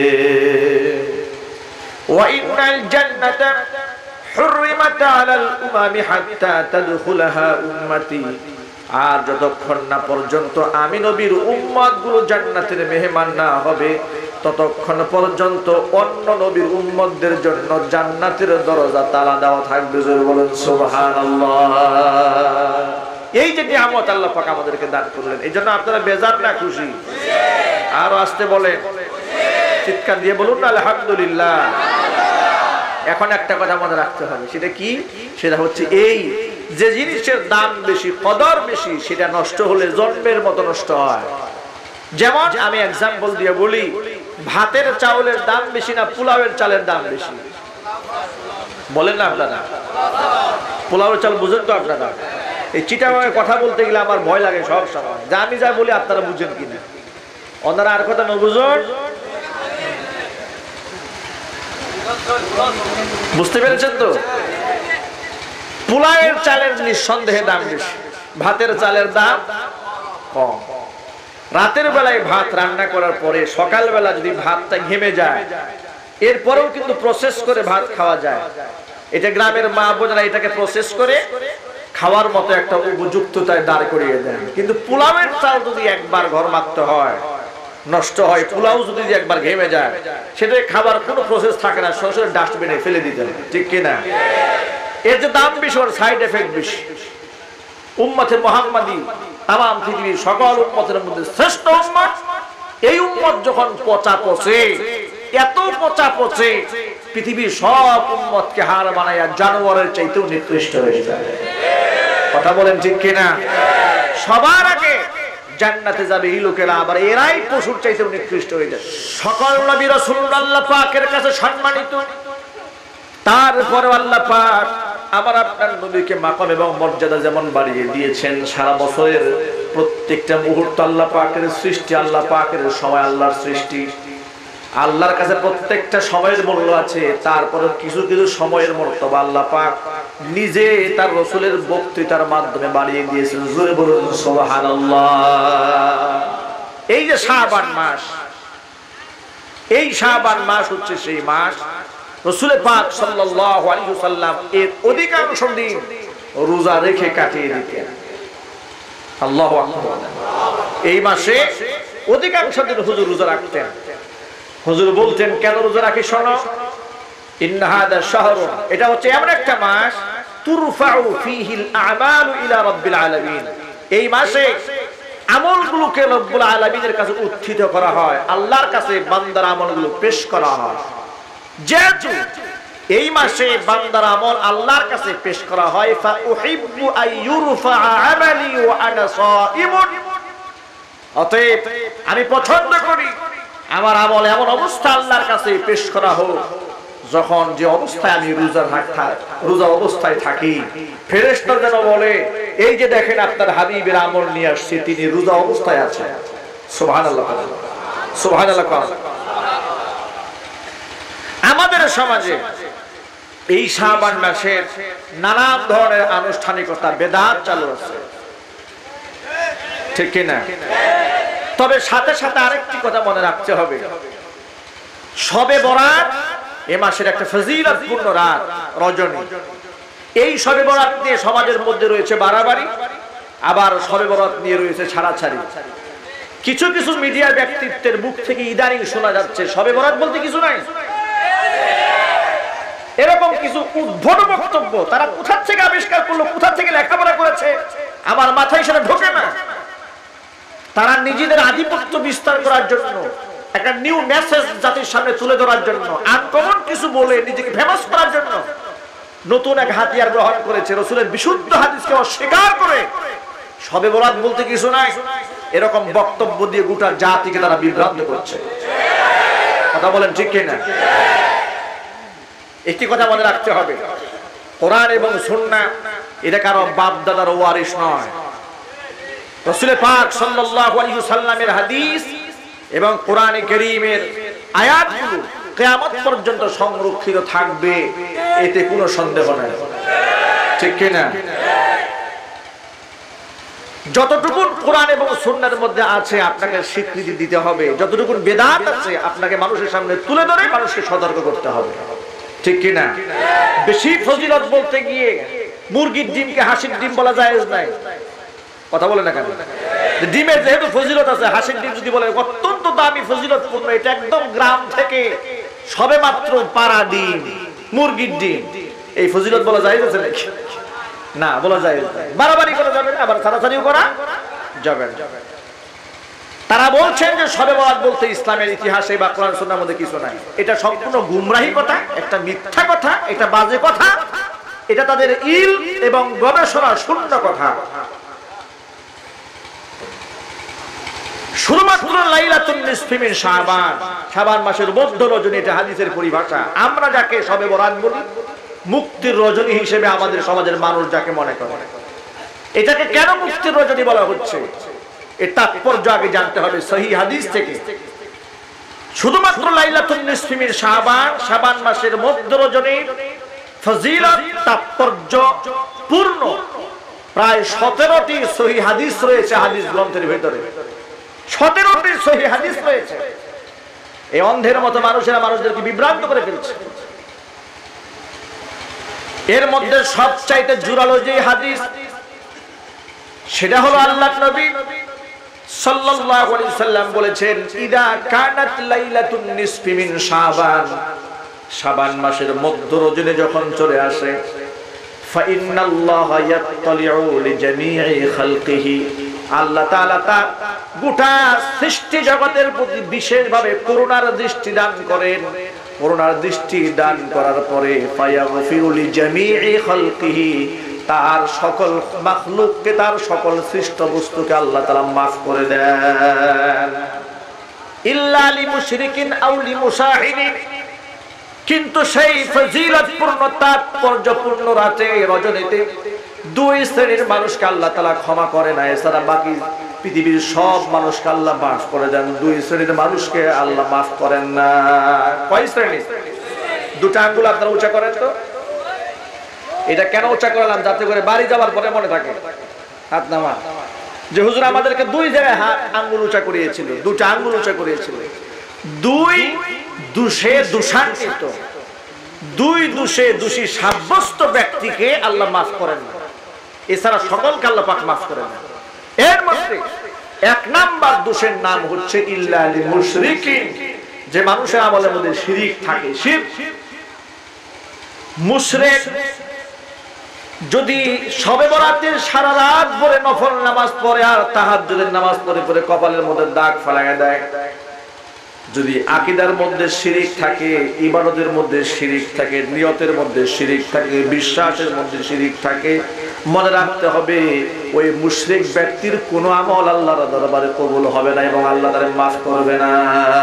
ওয়া ইন্নাল জান্নাতা হুররিমাত আলাল উমামি হাত্তা তাদখুলাহা উম্মতি, আর যতক্ষণ না পর্যন্ত আমি নবীর উম্মতগুলো জান্নাতের মেহমান না হবে ততক্ষণ পর্যন্ত অন্য নবীর উম্মতদের জন্য জান্নাতের দরজা তালা দেওয়া থাকবে। বলেন সুবহানাল্লাহ। এই যে নিয়ামত আল্লাহ পাক আমাদেরকে দান করলেন, এই জন্য আপনারা বেজার না খুশি? আরো আসতে বলেন, চিৎকার দিয়ে বলুন না আলহামদুলিল্লাহ। এখন একটা কথা মনে রাখতে হবে, সেটা কি? সেটা হচ্ছে এই যে জিনিসের দাম বেশি, কদর বেশি, সেটা নষ্ট হলে জন্মের মতো নষ্ট হয়। যেমন আমি এক্সাম্পল দিয়ে বলি, ভাতের চাউলের দাম বেশি না পোলাওয়ের চালের দাম বেশি? বলেন না আপনারা? পোলাওয়ের চাল বুঝেন তো আপনারা? এই চিটাগাঙে কথা বলতে গেলে আমার ভয় লাগে সব সময়, যে আমি যা বলি আপনারা বুঝেন কিনা। ওনারা আর কথা না বুঝুন, বুঝতে পেরেছেন তো? পোলাওয়ের চালের নিঃসন্দেহে দাম বেশি, ভাতের চালের দাম কম। রাতের বেলায় ভাত রান্না করার পরে সকালবেলা যদি ভাতটা ঘেমে যায়, এরপরেও কিন্তু প্রসেস করে ভাত খাওয়া যায়। এটা গ্রামের মা বোনেরা এটাকে প্রসেস করে খাওয়ার মতো একটা উপযুক্ততায় দাঁড় করিয়ে দেন। কিন্তু পোলাওয়ের চাল যদি একবার ঘর মারতে হয়, নষ্ট হয়, পোলাও যদি একবার ঘেমে যায়, সেটা খাবার কোনো প্রসেস থাকে না, সরাসরি ডাস্টবিনে ফেলে দিতে হয়, ঠিক কিনা? এর যে দাম বেশি, ওর সাইড এফেক্ট বেশি। উম্মতে মুহাম্মাদি তামাম পৃথিবীর সকল উম্মতের মধ্যে শ্রেষ্ঠ উম্মত। এই উম্মত যখন পচা পচে, এত পচা পচে, পৃথিবীর সব উম্মতকে হার বানায়া জানোয়ারের চাইতেও নিকৃষ্ট হয়ে যায়। কথা বলেন ঠিক কিনা? সবার আগে জান্নাতে যাবে এই লোকেরা, আবার এরাই পশুর চাইতেও নিকৃষ্ট হয়ে যায়। সকল নবী রাসূলুল্লাহ আল্লাহ পাকের কাছে সম্মানিত, তারপরে আল্লাহ পাক আমার আপনার নবীকে মাকাম এবং মর্যাদা যেমন বাড়িয়ে দিয়েছেন, সারা বছরের প্রত্যেকটা মুহূর্ত আল্লাহ পাকের সৃষ্টি, আল্লাহ পাকের সময় আল্লাহর সৃষ্টি, আল্লাহর কাছে প্রত্যেকটা সময়ের মূল্য আছে। তারপরে কিছু কিছু সময়ের মর্তবা আল্লাহ পাক নিজে তার রাসূলের বক্তৃতার মাধ্যমে বাড়িয়ে দিয়েছেন। জোরে বলুন সুবহানাল্লাহ। এই যে শাবান মাস, এই শাবান মাস হচ্ছে সেই মাস রাসূল পাক সাল্লাল্লাহু আলাইহি ওয়াসাল্লাম এর অধিকাংশ দিন রোজা রেখে কাটিয়ে দিতেন। আল্লাহু আকবার। এই মাসে অধিকাংশ দিন হুজুর রোজা রাখতেন। হুজুর বলতেন, কেন রোজা রাখি শোনো, ইন্না হাদা শাহরুন, এটা হচ্ছে এমন একটা মাস তুরফাউ ফীহিল আমালু ইলা রাব্বিল আলামিন। এই মাসে আমলগুলোকে রব্বুল আলামিনের কাছে উত্থিত করা হয়, আল্লাহর কাছে বান্দার আমলগুলো পেশ করা হয়। যেহেতু এই মাসে বান্দার আমল আল্লাহর কাছে পেশ করা হয়, ফা উহিব্বু আইয়ুরফা আমালি ওয়া আনা সাইমুন, অতএব আমি পছন্দ করি আমার আমল এমন অবস্থা আল্লাহর কাছে পেশ করা হোক যখন যে অবস্থায় আমি রোজা থাকি, রোজা অবস্থায় থাকি। ফেরেশতা যেন বলে, এই যে দেখেন আপনার হাবিবের আমল নিয়ে আসছে, তিনি রোজা অবস্থায় আছেন। সুবহানাল্লাহ, সুবহানাল্লাহ। আমাদের সমাজে এই শাবান মাসের নানান ধরনের আনুষ্ঠানিকতা বেদাত চালু আছে, ঠিক কিনা? তবে সাথে সাথে আরেকটি কথা মনে রাখতে হবে, শবে বরাত এ মাসের একটা ফজিলতপূর্ণ রাত, রজনী। এই শবে বরাত নিয়ে সমাজের মধ্যে রয়েছে বাড়াবাড়ি, আবার শবে বরাত নিয়ে রয়েছে ছাড়াছাড়ি। কিছু কিছু মিডিয়া ব্যক্তিত্বের মুখ থেকে ইদানিং শোনা যাচ্ছে শবে বরাত বলতে কিছু নাই, এরকম কিছু উদ্ভট বক্তব্য। তারা কোথা থেকে আবিষ্কার করলো, কোথা থেকে লেখাপড়া করেছে, আমার মাথায় সেটা ঢোকে না। তারা নিজেদের আধিপত্য বিস্তার করার জন্য, একটা নিউ মেসেজ জাতির সামনে তুলে ধরার জন্য, আনকমন কিছু বলে নিজেকে ফেমাস করার জন্য নতুন এক হাতিয়ার গ্রহণ করেছে। রাসূলের বিশুদ্ধ হাদিসকে অস্বীকার করে শবে বরাত বলতে কিছু নাই, এরকম বক্তব্য দিয়ে গোটা জাতিকে তারা বিভ্রান্ত করছে। কথা বলেন ঠিক কিনা? একটি কথা মনে রাখতে হবে, কোরআন এবং সুন্নাহ এটা কারো বাপ দাদার ওয়ারিশ নয়। রাসূল পাক সাল্লাল্লাহু আলাইহি ওয়াসাল্লামের হাদিস এবং কোরআনে কারীমের আয়াতগুলো কিয়ামত পর্যন্ত সংরক্ষিত থাকবে, এতে কোনো সন্দেহ নাই, ঠিক কিনা? যতটুকু কোরআন এবং সুন্নাহর মধ্যে আছে আপনাকে স্বীকৃতি দিতে হবে, যতটুকু বেদাত আছে আপনাকে মানুষের সামনে তুলে ধরে মানুষকে সতর্ক করতে হবে, ঠিক কিনা? বেশি ফজিলত বলতে গিয়ে মুরগির ডিমকে হাসির ডিম বলা জায়েজ নাই। কথা বলে না কেন? ডিমের যেহেতু ফজিলত আছে, হাসির ডিম যদি বলে অত্যন্ত দামি ফজিলতপূর্ণ, এটা একদম গ্রাম থেকে সবে মাত্র পাড়া ডিম, মুরগির ডিম, এই ফজিলত বলা জায়েজ আছে নাকি? না, বলা জায়েজ নাই। বাড়াবাড়ি করা যাবে না, আবার ছাড়াছাড়িও করা যাবে না। তারা বলছেন যে শবে বরাত বলতে ইসলামের ইতিহাসে বা কোরআন সুন্নাহর মধ্যে কিছু নাই। এটা সম্পূর্ণ গুমরাহি কথা, একটা মিথ্যা কথা, এটা বাজে কথা, এটা তাদের ইল এবং গবেষণা শূন্য কথা। শুধুমাত্র লাইলাতুন নিসফি মিন শাবান, শাবান মাসের মধ্য রজনী, এটা হাদিসের পরিভাষা। আমরা যাকে শবে বরাত বলি, মুক্তির রজনী হিসেবে আমাদের সমাজের মানুষ যাকে মনে করে, এটাকে কেন মুক্তির রজনী বলা হচ্ছে এর তাৎপর্য আগে জানতে হবে সহিহ হাদিস থেকে। শুধুমাত্র লাইলাতুন নিসফি মিন শাবান, শাবান মাসের মধ্য রজনী ফজিলত তাৎপর্য পূর্ণ প্রায় সতেরোটি সহিহ হাদিস রয়েছে হাদিস গ্রন্থের ভিতরে। সতেরোটি সহিহ হাদিস রয়েছে। এই অন্ধের মতো মানুষেরা মানুষদেরকে বিভ্রান্ত করে ফেলছে। এর মধ্যে সবচাইতে জোরালো যে হাদিস সেটা হলো আল্লাহর নবী সাল্লাল্লাহু আলাইহি সাল্লাম বলেছেন, ইদা কানাত লাইলাতুন নিসফি মিন শাবান, শাবান মাসের মধ্য রজনী যখন চলে আসে, ফা ইন্নাল্লাহা ইয়াত্তালিউ লিজামিই খালকিহি, আল্লাহ তাআলা তার গোটা সৃষ্টি জগতের প্রতি বিশেষভাবে করুণার দৃষ্টি দান করেন। করুণার দৃষ্টি দান করার পরে ফায়াগফিরু লিজামিই খালকিহি, তার সকল মাখলুককে, তার সকল সৃষ্ট বস্তুকে আল্লাহ তাআলা মাফ করে দেন। ইল্লা লিমুশরিকিন আও লিমুশাহিদিন, কিন্তু সেই ফজিলতপূর্ণ তাৎপর্যপূর্ণ রাতে রজনীতে দুই শ্রেণীর মানুষকে আল্লাহ তাআলা ক্ষমা করে না, এছাড়া বাকি পৃথিবীর সব মানুষকে আল্লাহ মাফ করে দেন। দুই শ্রেণীর মানুষকে আল্লাহ মাফ করেন না। কয় শ্রেণী? দুটো আঙ্গুল আপনারা উঁচা করেন তো। এটা কেন উঁচা করলাম? যাতে করে বাড়ি যাওয়ার পরে মনে থাকে। হাত নামা। যে হুজুর আমাদেরকে দুই জায়গায় হাত আঙ্গুল উঁচা করিয়েছিল, দুটো আঙ্গুল উঁচা করিয়েছিল। দুই দোষে দোষান্বিত, দুই দোষে দোষী সাব্যস্ত ব্যক্তিকে আল্লাহ মাফ করেন না, এছাড়া সকলকে আল্লাহ পাক মাফ করেন না। এর মধ্যে এক নাম্বার দোষের নাম হচ্ছে ইল্লা লিল মুশরিকিন, যে মানুষের আমলের মধ্যে শিরিক থাকে। শিরক, মুশরিক যদি শবে বরাতের সারা রাত ভরে নফল নামাজ পড়ে আর তাহাজ্জুদের নামাজ পড়ে পড়ে কপালের মধ্যে দাগ ফালাইয়া দেয়, যদি আকীদার মধ্যে শিরিক থাকে, ইবাদতের মধ্যে শিরিক থাকে, নিয়তের মধ্যে শিরিক থাকে, বিশ্বাসের মধ্যে শিরিক থাকে, মনে রাখতে হবে ওই মুশরিক ব্যক্তির কোনো আমল আল্লাহর দরবারে কবুল হবে না এবং আল্লাহ তারে মাফ করবে না।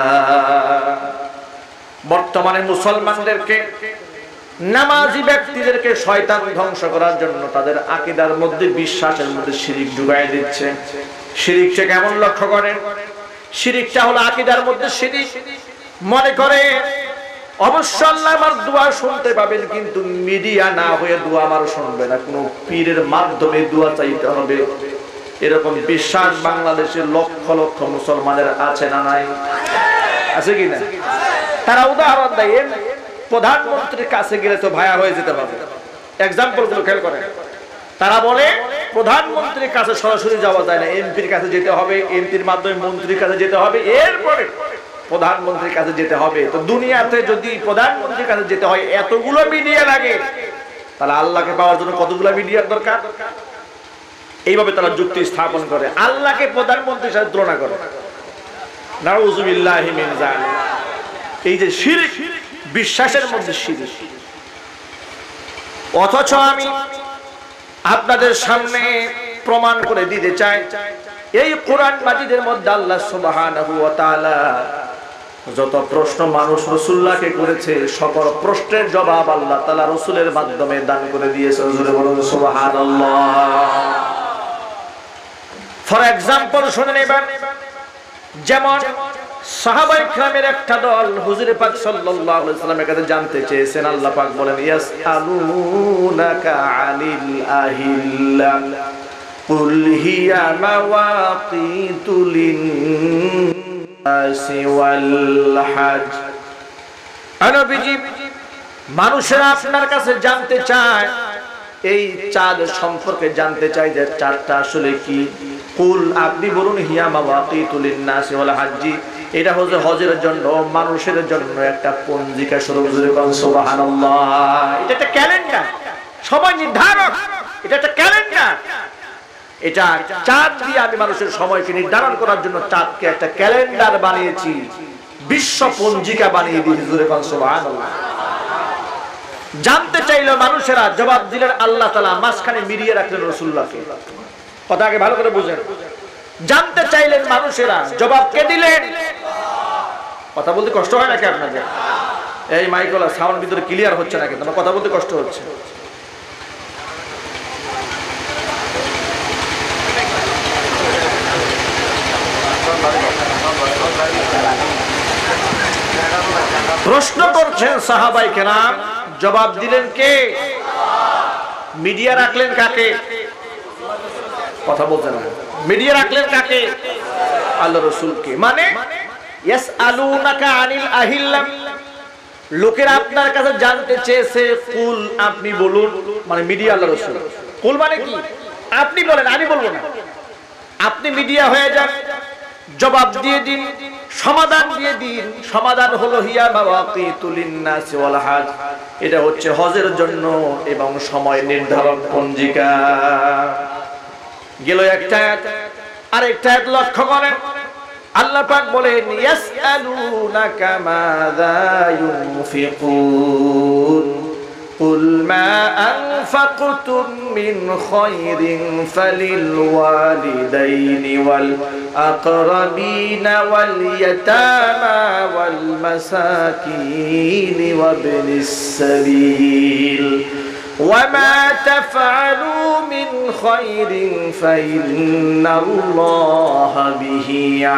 বর্তমানে মুসলমানদেরকে, নামাজি ব্যক্তিদেরকে শয়তান ধ্বংস করার জন্য তাদের আকীদার মধ্যে, বিশ্বাসের মধ্যে শিরিক ঢুকাই দিচ্ছে। শিরিকটা কেমন লক্ষ্য করেন? শিরিকটা হলো আকীদার মধ্যে শিরিক। মনে করে অবশ্য আল্লাহ আমার দোয়া শুনতে পাবেন, কিন্তু মিডিয়া না হয়ে দোয়া আমার শুনবে না, কোনো পীরের মাধ্যমে দোয়া চাইতে হবে। এরকম বিশ্বাস বাংলাদেশের লক্ষ লক্ষ মুসলমানের আছে না নাই? আছে কি না? তারা উদাহরণ দেয়, প্রধানমন্ত্রীর কাছে গেলে তো ভায়া হয়ে যেতে পারবে। এক্সাম্পল গুলো খেয়াল করেন। তারা বলে প্রধানমন্ত্রীর কাছে সরাসরি যাওয়া যায় না, এমপির কাছে যেতে হবে, এমপির মাধ্যমে মন্ত্রীর কাছে যেতে হবে, এরপরে প্রধানমন্ত্রীর কাছে যেতে হবে। তো দুনিয়াতে যদি প্রধানমন্ত্রীর কাছে যেতে হয় এতগুলো মিডিয়া লাগে, তাহলে আল্লাহকে পাওয়ার জন্য কতগুলো মিডিয়ার দরকার? এইভাবে তারা যুক্তি স্থাপন করে, আল্লাহকে প্রধানমন্ত্রীর সাথে তুলনা করে। নাউযুবিল্লাহি মিন যালিক। এই যে শিরক, বিশ্বাসের মধ্যে শিরক। অথচ আমি আপনাদের সামনে প্রমাণ করে দিতে চাই, এই কোরআন মাজিদের মধ্যে আল্লাহ সুবহানাহু ওয়া তাআলা যত প্রশ্ন মানুষ রাসূলুল্লাহকে করেছে, সকল প্রশ্নের জবাব আল্লাহ তাআলা রাসূলের মাধ্যমে দান করে দিয়েছে। জোরে বলুন সুবহানাল্লাহ। ফর এক্সাম্পল শুনে নেবেন, যেমন সাহাবায়ে কিরামের একটা দল হুজুর পাক সাল্লাল্লাহু আলাইহি ওয়াসাল্লামের কাছে জানতে চেয়েছেন। আল্লাহ পাক বলেন, ইয়াসআলুনাকা আনিল আহিল্লা কুল হিয়া মাওয়াকিতু লিন-নাসি ওয়াল হজ। নবীজি, মানুষেরা আপনার কাছে জানতে চায়, এই চাঁদ সম্পর্কে জানতে চাই যে চাঁদটা আসলে কি। কুল, আপনি বলুন, হিয়া মাওয়াকিতু লিন-নাসি ওয়াল হজ, এটা হচ্ছে হজের জন্য, মানুষের জন্য একটা পঞ্জিকা স্বরূপ। সুবহানাল্লাহ। এটা একটা ক্যালেন্ডার, সময় নির্ধারক। এটা একটা ক্যালেন্ডার। এটা চাঁদ দিয়ে আমি মানুষের সময়কে নির্ধারণ করার জন্য চাঁদকে একটা ক্যালেন্ডার বানিয়েছি, বিশ্ব পঞ্জিকা বানিয়ে দিয়েছি। সুবহানাল্লাহ। জানতে চাইলো মানুষেরা, জবাব দিলেন আল্লাহ তাআলা, মাঝখানে মিলিয়ে রাখলেন রাসূলুল্লাহকে। কথা আগে ভালো করে বুঝেন। জানতে চাইলেন মানুষেরা, জবাব কে দিলেন? কথা বলতে কষ্ট হয় নাকি আপনাদের? এই মাইকওয়ালা সাউন্ড ভিতরে ক্লিয়ার হচ্ছে না, কিন্তু আমার কথা বলতে কষ্ট হচ্ছে। প্রশ্ন করছেন সাহাবায়ে কেরাম, জবাব দিলেন কে? মিডিয়া রাখলেন কাকে? কথা বলতে না, মিডিয়া রাখলেন কাকে? আল্লাহ রাসূলকে। মানে ইয়াসআলুনাকা আনিল আহিল্লাহ, লোকেরা আপনার কাছে জানতে চেয়েছে, কুল আপনি বলুন। মানে মিডিয়া আল্লাহ রাসূল। কুল মানে কি? আপনি বলেন, আমি বলবো না। আপনি মিডিয়া হয়ে যান, জবাব দিয়ে দিন, সমাধান দিয়ে দিন। সমাধান হলো হিয়া মাওয়াকিতুল লিন্নাস ওয়াল হজ, এটা হচ্ছে হজের জন্য এবং সময় নির্ধারণ পঞ্জিকা। গেল একটা আয়াত। আরেকটা আয়াত লক্ষ্য করেন, আল্লাহ পাক বলেন ইয়াসআলুনাকা মাযা ইউনফিকুন কুল মা আনফাকতুম মিন খায়রিন ফালিল ওয়ালিদাইনি ওয়াল আকরাবিনা ওয়াল ইয়াতামা ওয়াল মাসাকিন ওয়া ইবনিস সাবিল وما تفعلوا من خير فإن الله به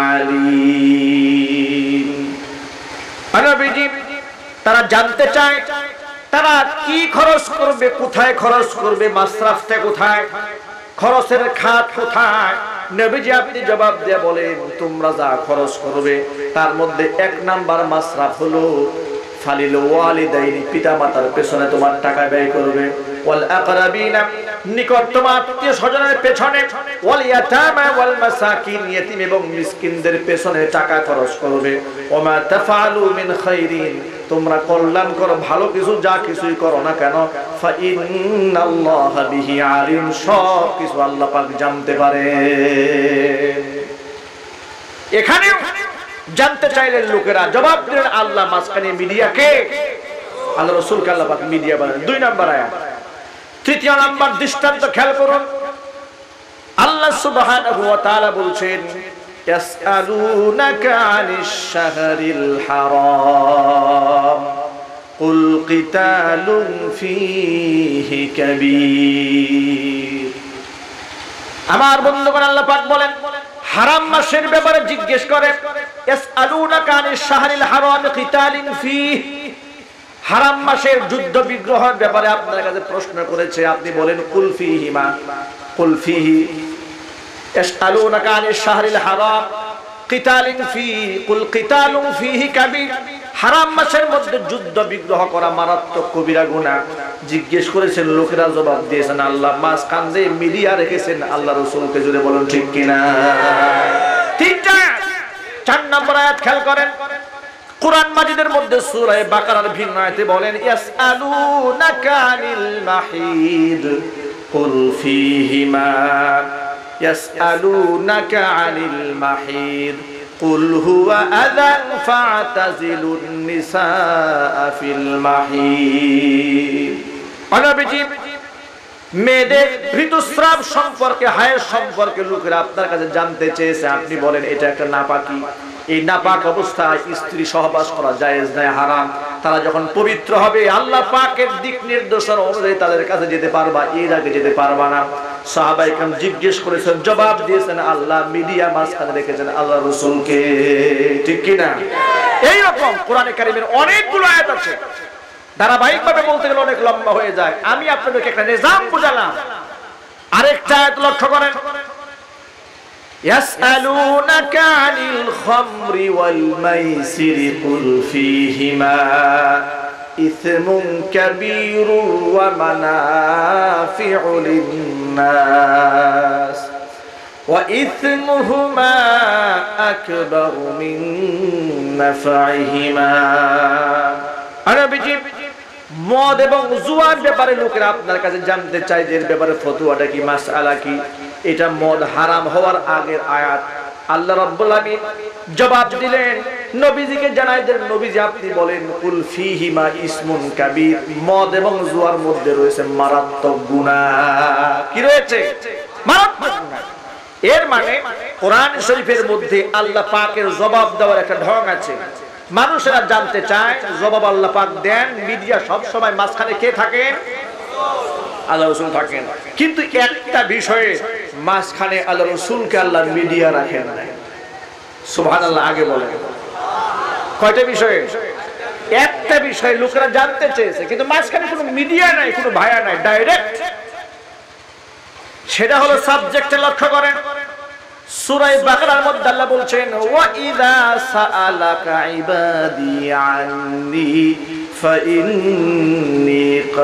عليم। নবীজি তারা জানতে চায় তারা কি খরচ করবে, কোথায় খরচ করবে, মাসরাফটা কোথায়, খরচের খাত কোথায়। নবীজি আপনি জবাব দিয়ে বলেন তোমরা যা খরচ করবে তার মধ্যে এক নাম্বার মাসরাফ হলো ফালিল ওয়ালিদাইনি, পিতা মাতার পেছনে তোমার টাকা ব্যয় করবে, ওয়াল আকরাবিনা, নিকটতম আত্মীয় স্বজনের পেছনে, ওয়াল ইয়াতামা ওয়াল মাসাকিন, ইয়েতিম এবং মিসকিনদের পেছনে টাকা খরচ করবে। ওমা তাফআলু মিন খায়রিন, তোমরা কল্যাণকর ভালো কিছু যা কিছুই করো না কেন, ফা ইন্নাল্লাহা বিহি আলিম, সব কিছু আল্লাহ পাক জানতে পারে। এখানে জানতে চাইলেন লোকেরা, জবাব দিলেন আল্লাহ। মাঝখানে মিডিয়াকে আল্লাহ রাসূলকে আল্লাহ পাক মিডিয়া বানালেন। দুই নাম্বার আয়াত। তৃতীয় নাম্বার দৃষ্টান্ত খেয়াল করুন, আল্লাহ সুবহানাহু ওয়া তাআলা বলছেন ইয়াসআলুনাকা আনিশ শাহরিল হারাম কুল কিতালুন ফীহি কাবীর। আমার বন্ধুগণ, আল্লাহ পাক বলেন হারাম মাসের ব্যাপারে জিজ্ঞেস করেন, ইয়াসআলুনাকা আনিশ শাহরিল হারাম কিতালিন ফীহি, হারাম মাসের যুদ্ধ বিগ্রহের ব্যাপারে আপনার কাছে প্রশ্ন করেছে, আপনি বলেন কুল ফীহিমা, কুল ফীহি, ইয়াসআলুনাকা আনিশ শাহরিল হারাম কিতালিন ফীহি কুল কিতালুন ফীহি কাবীর। হারাম মাসের মধ্যে যুদ্ধ বিগ্রহ করা মারাত্মক কবিরা গুনাহ। জিজ্ঞেস করেছেন, লোকেরা জবাব দিয়েছেন আল্লাহ, মাস কান্দে মিডিয়া রেখেছেন আল্লাহ রাসূলকে, জুড়ে বলেন ঠিক কিনা। তিনটা। চার নম্বর আয়াত খেয়াল করেন, কুরআন মাজিদের মধ্যে সূরা বাকারার ভিন্ন আয়াতে বলেন ইয়াসআলুনাকা আনিল মাহিদ কুল ফীহিমা, ইয়াসআলুনাকা আনিল মাহিদ কুল হুয়া আযান ফা'তাযিলুন নিসা ফিল মাহিদ। নবীজি মেয়েদের ঋতুস্রাব সম্পর্কে, হায়ের সম্পর্কে লোকেরা আপনার কাছে জানতে চেয়েছে, আপনি বলেন এটা একটা নাপাকি। এই নাপাক অবস্থায় স্ত্রী সহবাস করা জায়েজ নয়, হারাম। তারা যখন পবিত্র হবে আল্লাহ পাকের দিক নির্দেশনা অনুযায়ী তাদের কাছে যেতে পারবা, এর আগে যেতে পারবা না। সাহাবায়ে কেরাম জিজ্ঞেস করেছেন, জবাব দিয়েছেন আল্লাহ, মিডিয়া মাঝখানে রেখেছেন আল্লাহ রাসূলকে, ঠিক কি না? এই রকম কোরআনে কারীমের অনেকগুলো আয়াত আছে, ধারাবাহিকভাবে বলতে গেলে অনেক লম্বা হয়ে যায়। আমি আপনাদেরকে একটা নিজাম বুঝালাম। আরেকটা আয়াত লক্ষ্য করেন, ইয়াসআলুনাকা আনিল খামরি ওয়াল মাইসিরি কুল ফীহিমা ইসমুন কাবীরুন ওয়া মানাফিউ লিন-নাস ওয়া ইসমুহুমা আকবারু মিন নাফঈহিমা। নবীজি মদ এবং জুয়ার ব্যাপারে লোকেরা আপনার কাছে জানতে চায় যে এর ব্যাপারে ফতোয়াটা কি, মাসআলা কি। এটা মদ হারাম হওয়ার আগের আয়াত। আল্লাহ রাব্বুল আলামিন জবাব দিলেন, নবীজিকে জানাই দেন, নবীজি আপনি বলেন কুল ফীহিমা ইসমুন কাবীর, মদ এবং জুয়ার মধ্যে রয়েছে মারাত্মক গুনাহ। কি রয়েছে? মারাত্মক গুনাহ। এর মানে কোরআন শরীফের মধ্যে আল্লাহ পাকের জবাব দেওয়ার একটা ঢং আছে। মানুষেরা জানতে চায়, জবাব আল্লাহ পাক দেন। মিডিয়া সব সময় মাঝখানে কে থাকেন? আল্লাহ রাসূল থাকেন। কিন্তু একটা বিষয়ে মাঝখানে আল্লাহ রাসূলকে আল্লাহ মিডিয়া রাখেন না। সুবহানাল্লাহ। আগে বলেন কয়টা বিষয়ে? একটা বিষয় লোকেরা জানতে চেয়েছে, কিন্তু মাঝখানে কোনো মিডিয়া নাই, কোনো ভায়া নাই, ডাইরেক্ট। সেটা হলো সাবজেক্টে লক্ষ্য করেন। সূরা বাকারার মধ্যে আল্লাহ বলছেন, ওয়া ইযা সাআলাকা ইবাদি আন্নী ফাইন্নী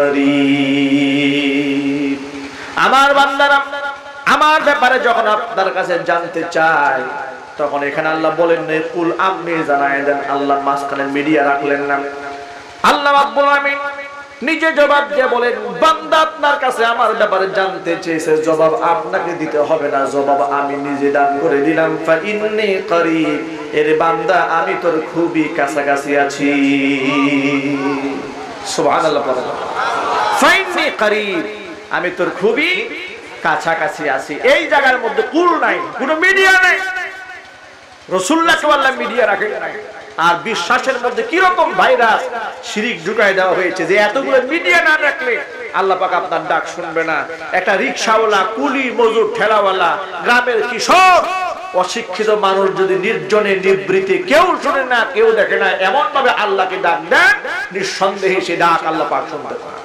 করিব। আমার বান্দারা আমার ব্যাপারে যখন আপনার কাছে জানতে চায়, তখন এখানে আল্লাহ বলেন না কুল, আপনি জানায় দেন। আল্লাহ মাঝখানে মিডিয়া রাখলেন না। আল্লাহ রাব্বুল আমিন নিজে জবাব দিয়ে বলেন, বান্দা আপনার কাছে আমার ব্যাপারে জানতে চেয়েছে, জবাব আপনাকে দিতে হবে না, জবাব আমি নিজে দান করে দিলাম। ফাইন্নী করিব, এর বান্দা আমি তোর খুবই কাছাকাছি আছি। সুবহানাল্লাহ। ফাইন্নী করিব, আমি তোর খুবই কাছাকাছি আছি। এই জায়গার মধ্যে কুল নাই, কোনো মিডিয়া নাই। রাসূলুল্লাহকে আল্লাহ মিডিয়া রাখেন নাই। আর বিশ্বাসের মধ্যে কি রকম ভাইরাস শিরিক ঢুকায় দেওয়া হয়েছে যে এতগুলো মিডিয়া না রাখলে আল্লাহ পাক আপনার ডাক শুনবে না। একটা রিকশাওয়ালা, কুলি মজুর, ঠেলাওয়ালা, গ্রামের কৃষক, অশিক্ষিত মানুষ যদি নির্জনে নিবৃতে কেউ শুনে না, কেউ দেখে না, এমন ভাবে আল্লাহকে ডাক দেন, নিঃসন্দেহে সে ডাক আল্লাহ পাক শুনতে পান।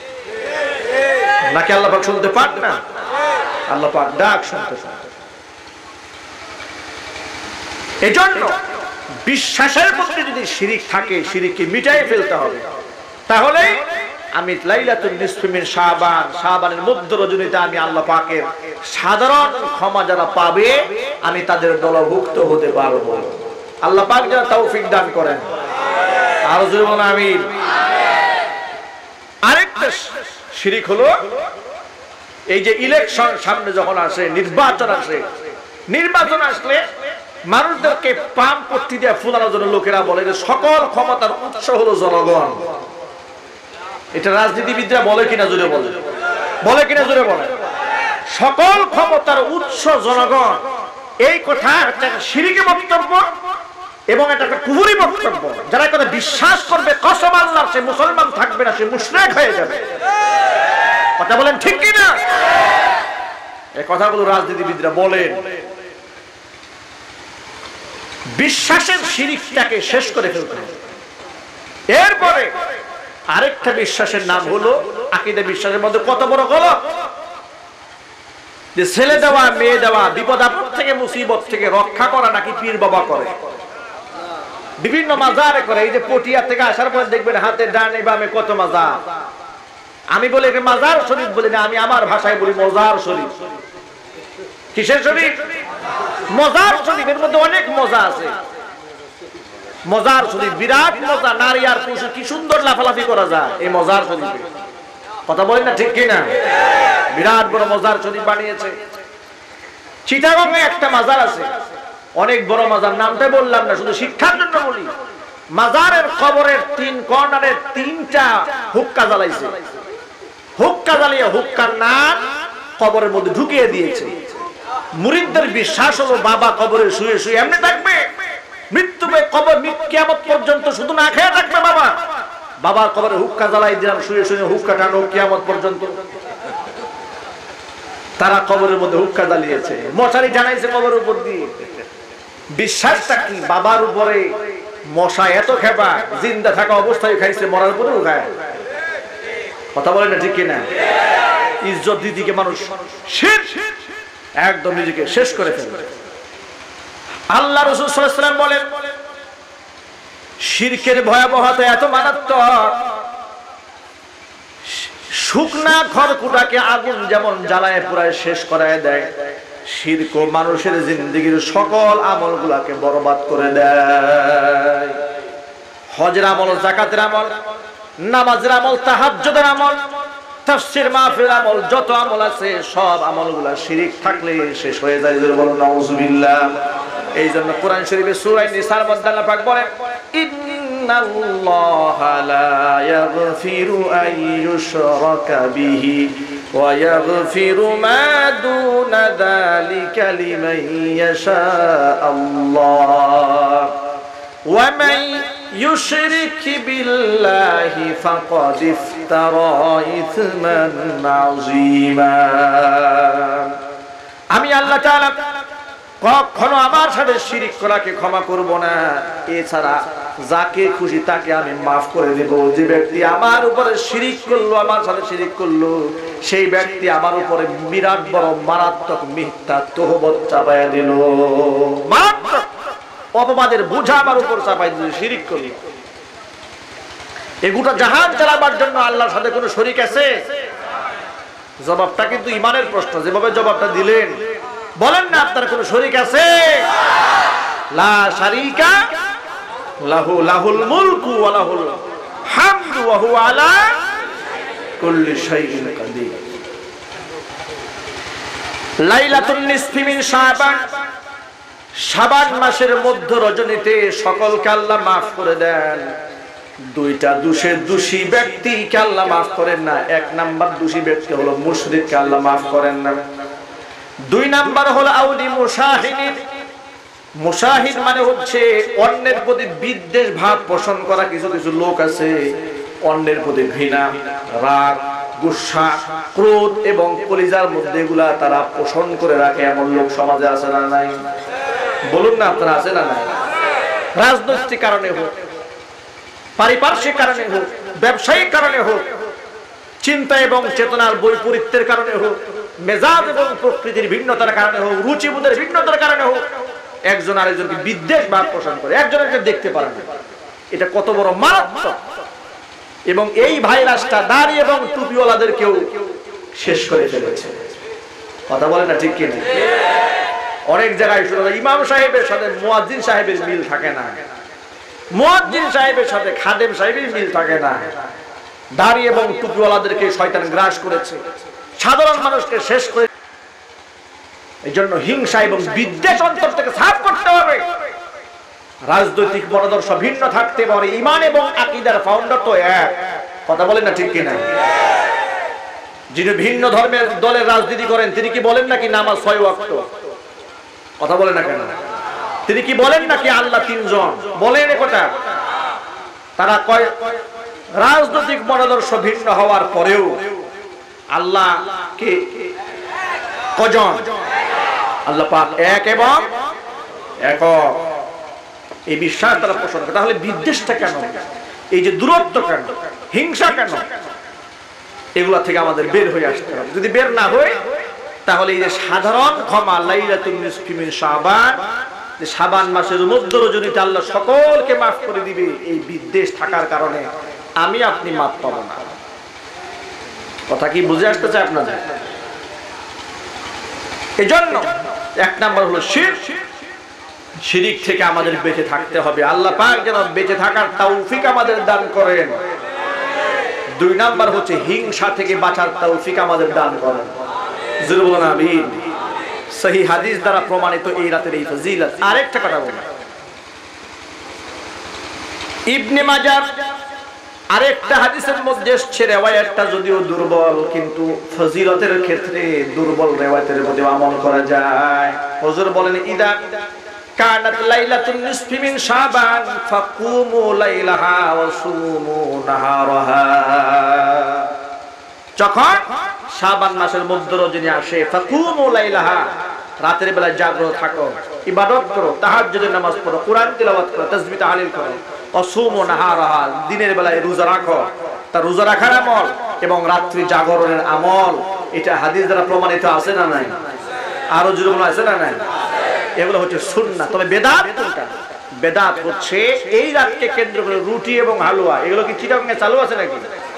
নাকি আল্লাহ পাক শুনতে পান না? আল্লাহ পাক ডাক শুনতে পান। এজন্য বিশ্বাসের মধ্যে যদি শিরিক থাকে, শিরিককে মিটাই ফেলতে হবে। তাহলে আমি লাইলাতুল নিসফি মিন শাবান, শাবানের মধ্য রজনীতে আমি আল্লাহ পাকের সাধারণ ক্ষমা যারা পাবে, আমি তাদের দলভুক্ত হতে পারবো। আল্লাহ পাক যারা তৌফিক দান করেন, আর জোরে বলুন আমিন। আরেকটা শিরিক হলো এই যে ইলেকশন সামনে যখন আসে, নির্বাচন আসে, নির্বাচন আসলে মানুষদেরকে পাম পট্টি দিয়ে ফুলানোর জন্য লোকেরা বলে যে সকল ক্ষমতার উৎস হলো জনগণ। এটা রাজনীতিবিদরা বলে কিনা জোরে বলে, বলে কিনা জোরে বলে, সকল ক্ষমতার উৎস জনগণ। এই কথা একটা শিরকি বক্তব্য এবং এটা একটা কুফরি বক্তব্য। যারা কথা বিশ্বাস করবে, কসম আল্লাহর, সে মুসলমান থাকবে না, সে মুশরিক হয়ে যাবে। কথা বলেন ঠিক কিনা? এই কথাগুলো রাজনীতিবিদরা বলেন। বিশ্বাসের শিরিকটাকে শেষ করে ফেলতে হবে। এরপরে আরেকটা বিশ্বাসের নাম হলো আকীদা। বিশ্বাসের মধ্যে কত বড় গলত যে ছেলে দেওয়া, মেয়ে দেওয়া, বিপদ আপদ থেকে, মুসিবত থেকে রক্ষা করা নাকি পীর বাবা করে, বিভিন্ন মাজারে করে। এই যে পটিয়া থেকে আসার পর দেখবেন হাতে ডানে বামে কত মাজার। আমি বলি এটা মাজার শরীফ বলি না, আমি আমার ভাষায় বলি মজার শরীফ। কিসের শরীফ? মজার শরীফ। এর মধ্যে অনেক মজা আছে। মজার শরীফ বিরাট মজা, নারী আর পুরুষ কি সুন্দর লাফালাফি করা যায় এই মজার শরীফে। কথা বলেন না ঠিক কিনা? বিরাট বড় মজার শরীফ বানিয়েছে। চিটাগংয়ে একটা মাজার আছে, অনেক বড় মাজার, নামটা বললাম না, শুধু শিক্ষার জন্য বলি। মাজারের কবরের তিন কর্নারে তিনটা হুক্কা জ্বালাইছে। হুক্কা জ্বালিয়ে হুক্কার নাম কবরের মধ্যে ঢুকিয়ে দিয়েছে। মুরিদদের বিশ্বাস হলো বাবা কবরে শুয়ে শুয়ে এমনি থাকবে, মৃত্যু কবর কিয়ামত পর্যন্ত শুধু না খেয়ে থাকবে বাবা। বাবার কবরে হুক্কা জ্বালাই দিলাম, শুয়ে শুয়ে হুক্কা টানো কিয়ামত পর্যন্ত। তারা কবরের মধ্যে হুক্কা জ্বালিয়েছে, মশারি টানাইছে কবরের উপর দিয়ে। বিশ্বাসটা কি? বাবার উপরে মশা এত খেপা, জিন্দা থাকা অবস্থায় খাইছে, মরার পরেও খায়। কথা বলে না ঠিক কিনা? ইজ্জত দিদিকে মানুষ একদম নিজেকে শেষ করে ফেলে। আল্লাহ রাসূল সাল্লাল্লাহু আলাইহি ওয়াসাল্লাম বলেন, শিরকের ভয়াবহতা এত মারাত্মক, শুকনা খড়কুটাকে আগুন যেমন জ্বালায় পুরায় শেষ করায় দেয়, শিরক মানুষের জিন্দেগির সকল আমলগুলোকে বরবাদ করে দেয়। হজের আমল, যাকাতের আমল, নামাজের আমল, তাহাজ্জুদের আমল, তাফসীর মাহফিল আমল, যত আমল আছে সব আমলগুলা শিরিক থাকলে শেষ হয়ে যায়। বলুন নাউযুবিল্লাহ। এই জন্য কোরআন শরীফে সূরা নিসার মধ্যে আল্লাহ পাক বলেন, ইন্নাল্লাহা লা ইয়াগফিরু আন ইউশরাকা বিহি ওয়া ইয়াগফিরু মা দুনা যালিকা লিমান ইয়াশাআল্লাহ ওয়া মান يشرك بالله فقد افترى إثما عظيما। আমি আল্লাহ তাআলা কখনো আমার সাথে শিরিক করাকে ক্ষমা করব না। এছাড়া যাকে খুশি তাকে আমি মাফ করে দেব। যে ব্যক্তি আমার উপরে শিরিক করলো, আমার সাথে শিরিক করলো, সেই ব্যক্তি আমার উপরে বিরাট বড় মারাত্মক মিথ্যা তহমত চাপায়া দিল, মারাত্মক অপবাদের বোঝা আমার উপর চাপাই দিল, শিরিক করলো। এগুলো জাহান চালাবার জন্য আল্লাহর সাথে কোনো শরীক আছে? জবাবটা কিন্তু ইমানের প্রশ্ন। যেভাবে জবাবটা দিলেন, বলেন না আপনার কোনো শরীক আছে? লা শারীকা লাহু, লাহুল মুলকু ওয়া লাহুল হামদু ওয়া হুয়া আলা কুল্লি শাইইন কাদির। লাইলাতুন নিসফি মিন শাবান, শাবান মাসের মধ্য রজনীতে সকলকে আল্লাহ মাফ করে দেন। দুইটা দোষের দোষী ব্যক্তিকে আল্লাহ মাফ করেন না। এক নাম্বার দোষী ব্যক্তি হলো মুশরিককে আল্লাহ মাফ করেন না। দুই নাম্বার হলো আউলি মুশাহিদিন। মুশাহিদ মানে হচ্ছে অন্যের প্রতি বিদ্বেষ ভাব পোষণ করা। কিছু কিছু লোক আছে অন্যের প্রতি ঘৃণা, রাগ, গুসা, ক্রোধ এবং কলিজার মধ্যে এগুলা তারা পোষণ করে রাখে। এমন লোক সমাজে আছে না নাই? বলুন না আপনারা, আছে না নাই? রাজনৈতিক কারণে হোক, পারিপার্শ্বিক কারণে হোক, ব্যবসায়িক কারণে হোক, চিন্তা এবং চেতনার বৈপরীত্যের কারণে হোক, মেজাজ এবং প্রকৃতির ভিন্নতার কারণে হোক, রুচিবোধের ভিন্নতার কারণে হোক, একজন আরেকজনকে বিদ্বেষ ভাব পোষণ করে, একজনকে দেখতে পারে না। এটা কত বড় মারাত্মক। এবং এই ভাইরাসটা দাড়ি এবং টুপিওয়ালাদেরকেও শেষ করে ফেলেছে। কথা বলে না ঠিক কিনা? অনেক জায়গায় শুধু ইমাম সাহেবের সাথে মুয়াজ্জিন সাহেবের মিল থাকে না, মুয়াজ্জিন সাহেবের সাথে খাদেম সাহেবের মিল থাকে না। দাড়ি এবং টুপিওয়ালাদেরকে শয়তান গ্রাস করেছে, সাধারণ মানুষকে শেষ করে। এই জন্য হিংসা এবং বিদ্বেষ অন্তর থেকে সাফ করতে হবে। রাজনৈতিক মতাদর্শ ভিন্ন থাকতে পারে, ঈমান এবং আকীদার ফাউন্ডার তো এক। কথা বলেন না ঠিক কিনা? যিনি ভিন্ন ধর্মের দলের রাজনীতি করেন তিনি কি বলেন নাকি নামাজ ছয় ওয়াক্ত? কথা বলেন না কেন? তিনি কি বলেন নাকি আল্লাহ তিনজন? বলেন একথা? তারা কয় রাজনৈতিক মতাদর্শ ভিন্ন হওয়ার পরেও আল্লাহ কে কজন? আল্লাহ পাক এক এবং একক। এই বিশ্বাস তারা পোষণ করে। তাহলে বিদ্বেষটা কেন? এই যে দূরত্ব কেন? হিংসা কেন? এগুলা থেকে আমাদের বের হয়ে আসতে হবে। যদি বের না হয় তাহলে এই যে সাধারণ ক্ষমা, লাইলাতুন নিসফি মিন শাবান, যে শাবান মাসের মধ্য রজনীতে আল্লাহ সকলকে মাফ করে দিবে, এই বিদ্বেষ থাকার কারণে আমি আপনি মাফ পাবো না। কথা কি বুঝে আসতেছে আপনাদের? এজন্য এক নাম্বার হলো শিরক। শিরিক থেকে আমাদের বেঁচে থাকতে হবে। আল্লাহ পাক যেন বেঁচে থাকার তৌফিক আমাদের দান করেন। দুই নাম্বার হচ্ছে হিংসা থেকে বাঁচার তৌফিক আমাদের দান করেন। জোরে বলুন আমিন। সহিহ হাদিস দ্বারা প্রমাণিত এই রাতের এই ফজিলত। আরেকটা কথা বলি, ইবনে মাজাহ আরেকটা হাদিসের মধ্যে এসেছে, রিওয়ায়াতটা যদিও দুর্বল কিন্তু ফজিলতের ক্ষেত্রে দুর্বল রিওয়ায়াতের প্রতি আমল করা যায়। হুজুর বলেন, ইদা কানাত লাইলাতুন নিসফি মিন শাবান ফাকুমু লাইলাহা ওয়া সুমু নাহারাহা। যখন শাবান মাসের মধ্য রজনী আসে, ফাকুমু লাইলাহা, রাতের বেলা জাগ্রত থাকো, ইবাদত করো, তাহাজ্জুদের নামাজ পড়ো, কুরআন তিলাওয়াত করো, তাসবিহ তাহলিল করো, ওয়া সুমু নাহারাহা, দিনের বেলায় রোজা রাখো। তা রোজা রাখার আমল এবং রাত্রি জাগরণের আমল, এটা হাদিস দ্বারা প্রমাণিত আছে না নাই? আরো জোরে বলা আছে না নাই? এগুলো হচ্ছে সুন্নাহ। তবে বেদাত কোনটা? বেদাত হচ্ছে এই রাতকে কেন্দ্র করে রুটি এবং হালুয়া। এগুলো কি চিটাগাঙ্গে চালু আছে নাকি?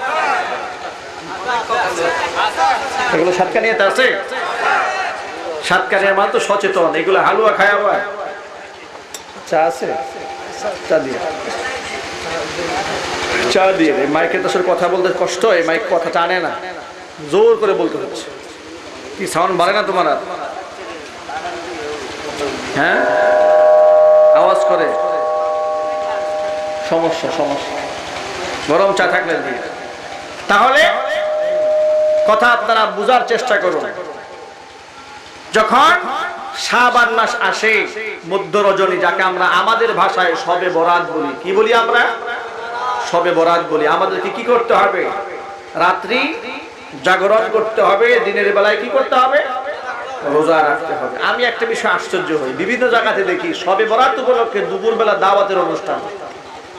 এগুলো সাতকানিয়াতে আছে? সাতকানিয়ার মানুষ তো সচেতন, এগুলো হালুয়া খায় আবার। চা আছে? চা দিয়ে চা দিয়ে মাইকে তো আসলে কথা বলতে কষ্ট, এই মাইক কথা টানে না, জোর করে বলতে হচ্ছে। কি সাউন্ড বাড়ে না তোমার? হ্যাঁ, আওয়াজ করে, সমস্যা সমস্যা। গরম চা থাকলে দিয়ে। তাহলে কথা আপনারা বুঝার চেষ্টা করুন। যখন শাবান মাস আসে, মধ্য রজনী, যাকে আমরা আমাদের ভাষায় শবে বরাত বলি। কি বলি আমরা? শবে বরাত বলি। আমাদেরকে কি করতে হবে? রাত্রি জাগরণ করতে হবে, দিনের বেলায় কি করতে হবে? রোজা রাখতে হবে। আমি একটা বিষয় আশ্চর্য হই, বিভিন্ন জায়গাতে দেখি শবে বরাত উপলক্ষে দুপুর বেলা দাওয়াতের অনুষ্ঠান।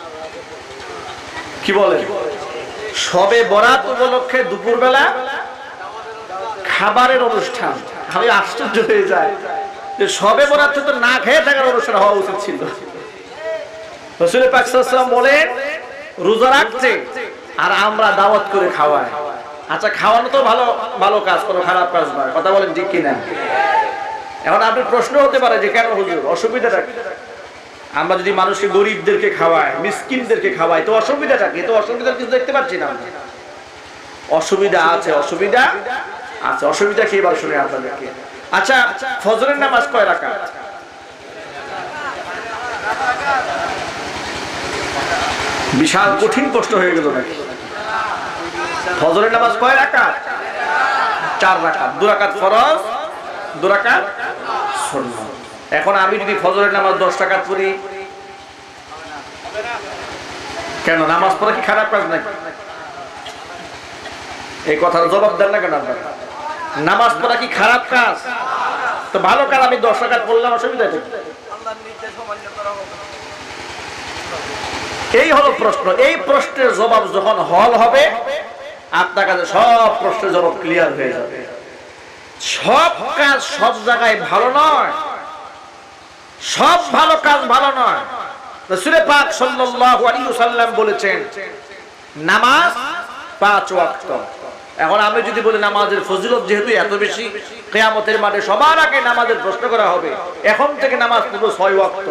কি বলে সবে বরাত উপলক্ষে দুপুরবেলা খাবারের অনুষ্ঠান। আমি আশ্চর্য হয়ে যায় যে সবে বরাত তো না খেয়ে থাকার অনুষ্ঠান হওয়া উচিত ছিল। রাসূল পাক সাল্লাল্লাহু আলাইহি ওয়াসাল্লাম বলেন রোজা রাখছে আর আমরা দাওয়াত করে খাওয়াই। আচ্ছা খাওয়ানো তো ভালো ভালো কাজ, কোনো খারাপ কাজ নয়, কথা বলেন ঠিক কিনা? এখন আপনার প্রশ্ন হতে পারে যে কেন হুজুর অসুবিধাটা কি? আমরা যদি মানুষকে গরিবদেরকে খাওয়াই, মিসকিনদেরকে খাওয়াই তো অসুবিধাটা কি? তো অসুবিধার কিছু দেখতে পাচ্ছি না। অসুবিধা আছে, অসুবিধা আছে, অসুবিধা কি এবার শুনে আপনাদেরকে। আচ্ছা ফজরের নামাজ কয় রাকাত? বিশাল কঠিন প্রশ্ন হয়ে গেল নাকি? ফজরের নামাজ কয় রাকাত? চার রাকাত। দু রাকাত ফরজ, দু রাকাত সুন্নাত। এখন আমি যদি ফজরের নামাজ দশ রাকাত পড়ি, কেন নামাজ পড়া কি খারাপ কাজ নাকি? এই কথার জবাব দেন না কেন আপনারা? নামাজ পড়া কি খারাপ কাজ? তো ভালো কাজ, আমি দশ রাকাত পড়লাম, অসুবিধা নেই। এই হলো প্রশ্ন। এই প্রশ্নের জবাব যখন হল হবে আপনার কাছে সব প্রশ্নের জবাব ক্লিয়ার হয়ে যাবে। সব কাজ সব জায়গায় ভালো নয়, সব ভালো কাজ ভালো নয়। রাসূল পাক সাল্লাল্লাহু আলাইহি ওয়াসাল্লাম বলেছেন নামাজ পাঁচ ওয়াক্ত। এখন আমি যদি বলি নামাজের ফজিলত যেহেতু এত বেশি, কিয়ামতের মাঠে সবার আগে নামাজের প্রশ্ন করা হবে, এখন থেকে নামাজ পুরো ছয় ওয়াক্ত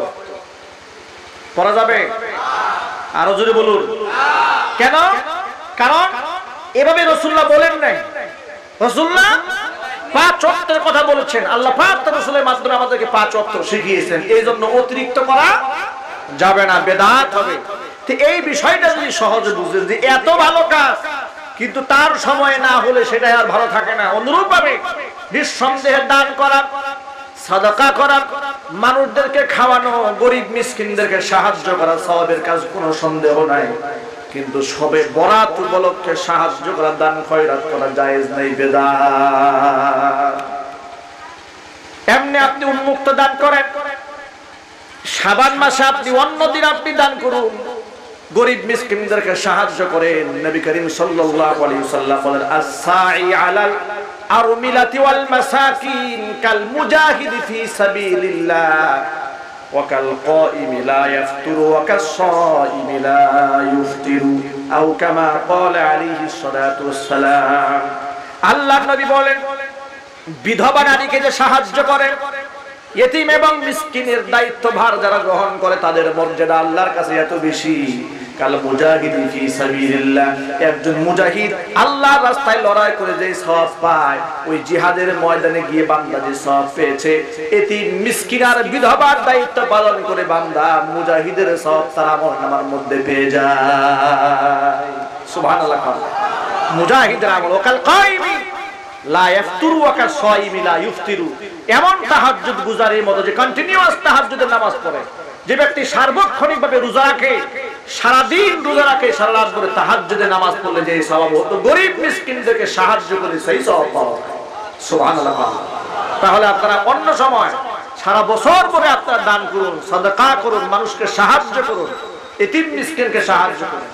পড়া যাবে? আরো জোরে বলুন কেন? কারণ এভাবে রাসূলুল্লাহ বলেন নাই। রাসূলুল্লাহ পাঁচ ওয়াক্তের কথা বলেছেন। আল্লাহ পাক তার রাসূলের মাধ্যমে আমাদেরকে পাঁচ ওয়াক্ত শিখিয়েছেন। এই জন্য অতিরিক্ত করা যাবে না, বেদাত হবে। তো এই বিষয়টা যদি সহজে বুঝেন যে এত ভালো কাজ কিন্তু তার সময় না হলে সেটা আর ভালো থাকে না। অনুরূপ ভাবে নিঃসন্দেহে দান করা, সাদাকা করা, মানুষদেরকে খাওয়ানো, গরিব মিসকিনদেরকে সাহায্য করা সওয়াবের কাজ, কোনো সন্দেহ নাই। কিন্তু সবে বরাত উপলক্ষে সাহায্য করা, দান খয়রাত করা জায়েজ নাই, বেদাত। এমনি আপনি উন্মুক্ত দান করেন, শাবান মাসে আপনি অন্য দিন আপনি দান করুন, গরিব মিসকিনদেরকে সাহায্য করেন। নবী করিম সাল্লাল্লাহু আলাইহি ওয়াসাল্লাম বলেন আস-সাই আলাল আরমিলাতি ওয়াল মাসাকিন কাল মুজাহিদি ফি সাবিলিল্লাহ ওয়া কাল কাইমি লা ইফতিরু ওয়া কাস সাইমি লা ইফতিরু আও কামা ক্বালা আলাইহিস সালাতু ওয়াস সালাম। আল্লাহর নবী বলেন বিধবা নারীকে যে সাহায্য করে, ইতিম এবং মিসকিনের দায়িত্বভার যারা গ্রহণ করে, তাদের মর্যাদা আল্লাহর কাছে এত বেশি। কাল মুজাহিদি ফি সাবিলিল্লাহ, একজন মুজাহিদ আল্লাহর রাস্তায় লড়াই করে যে সওয়াব পায়, ওই জিহাদের ময়দানে গিয়ে বান্দা যে সওয়াব পেয়েছে, এতিম মিসকিন আর বিধবার দায়িত্ব পালন করে বান্দা মুজাহিদের সওয়াব তার আমলনামার মধ্যে পেয়ে যায়। সুবহানাল্লাহ। মুজাহিদের আমল ওয়াকাল কাইমি লা ইফতিরু ওয়া কাস সাইমি লা ইফতিরু, এমন তাহাজ্জুদ গুজারের মতো যে কন্টিনিউয়াস তাহাজ্জুদের নামাজ পড়ে, যে ব্যক্তি সার্বক্ষণিকভাবে রোজা রাখে, সারা দিন রোজা রাখে, সারা রাত ধরে তাহাজ্জুদের নামাজ পড়লে যে সওয়াব হতো, গরিব মিসকিনদেরকে সাহায্য করে সেই সওয়াব পাওয়া। সুবহানাল্লাহ। তাহলে আপনারা অন্য সময় সারা বছর পরে আপনারা দান করুন, সাদাকা করুন, মানুষকে সাহায্য করুন, এতিম মিসকিনকে সাহায্য করুন।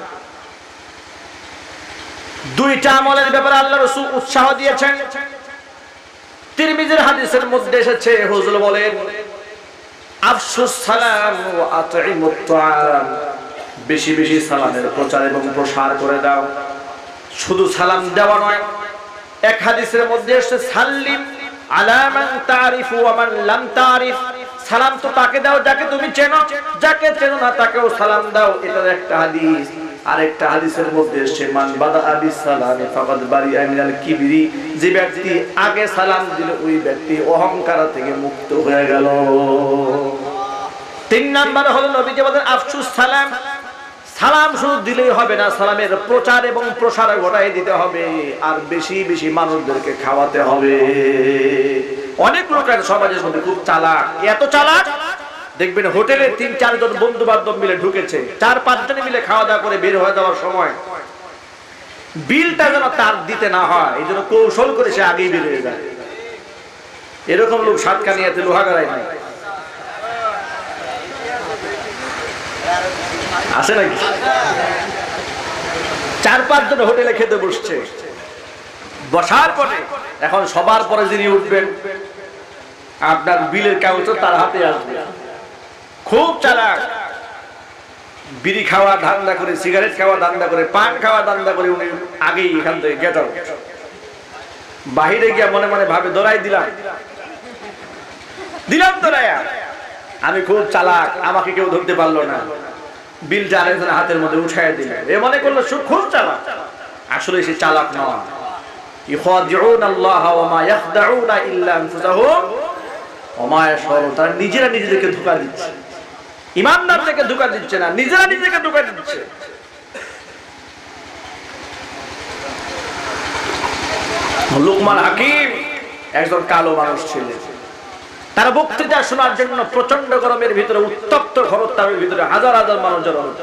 দুইটা আমলের ব্যাপারে আল্লাহ রাসূল উৎসাহ দিয়েছেন। তিরমিজির হাদিসের মধ্যে এসেছে, হুজুর বলেন আফশুস সালাম ওয়া আতঈমুত তাআম, বেশি বেশি সালামের প্রচার এবং প্রসার করে দাও। শুধু সালাম দেওয়া নয়, এক হাদিসের মধ্যে এসেছে সাল্লিম আলা মান তারিফু ওয়া মান লাম তারিফ, সালাম তো তাকে দাও যাকে তুমি চেনো, যাকে চেনো না তাকেও সালাম দাও। এটা একটা হাদিস। আরেকটা হাদিসের মধ্যে এসেছে মান বাদা বিস সালামি ফাকাদ বারিআ মিনাল কিবরি, যে ব্যক্তি আগে সালাম দিল ওই ব্যক্তি অহংকার থেকে মুক্ত হয়ে গেল। তিন নাম্বার হলো নবীজি বলেন আফশুস সালাম, সালাম শুধু দিলেই হবে না, সালামের প্রচার এবং প্রসার ঘটাই দিতে হবে, আর বেশি বেশি মানুষদেরকে খাওয়াতে হবে। অনেক লোক আছে সমাজের মধ্যে খুব চালাক, এত চালাক দেখবেন হোটেলে তিন চারজন বন্ধু বান্ধব মিলে ঢুকেছে, চার পাঁচজন মিলে খাওয়া দাওয়া করে বের হয়ে যাওয়ার সময় বিলটা যেন তার দিতে না হয়, এই জন্য কৌশল করে সে আগেই বের হয়ে যায়। এরকম লোক সাতকানিয়াতে লোহাগাড়ায় নাই, আছে নাকি? চার পাঁচজন হোটেলে খেতে বসছে, বসার পরে এখন সবার পরে যিনি উঠবেন আপনার বিলের কাগজ তার হাতে আসবে। খুব চালাক, বিড়ি খাওয়া ধান্দা করে, সিগারেট খাওয়া ধান্দা করে, পান খাওয়া ধান্দা করে উনি আগেই এখান থেকে গেট আউট। বাহিরে গিয়া মনে মনে ভাবে দৌড়াই দিলাম দিলাম দৌড়াইয়া, আমি খুব চালাক, আমাকে কেউ ধরতে পারলো না, বিলটা আরেকজনের হাতের মধ্যে উঠাই দিল। এ মনে করলো খুব চালাক, আসলে সে চালাক নয়। ইখাদিউন আল্লাহ ওয়া মা ইয়াখদাউনা ইল্লা আনফুসাহুম ওয়া মা ইয়াশউরুন। তারা নিজেরা নিজেদেরকে ধোঁকা দিচ্ছে, ইমানদারদেরকে ধোঁকা দিচ্ছে না, নিজেরা নিজেকে ধোঁকা দিচ্ছে। লুকমান হাকিম একজন কালো মানুষ ছিলেন। তার বক্তৃতা শোনার জন্য প্রচন্ড গরমের ভিতরে, উত্তপ্ত খরতাপের ভিতরে হাজার হাজার মানুষ জড়ো হতো।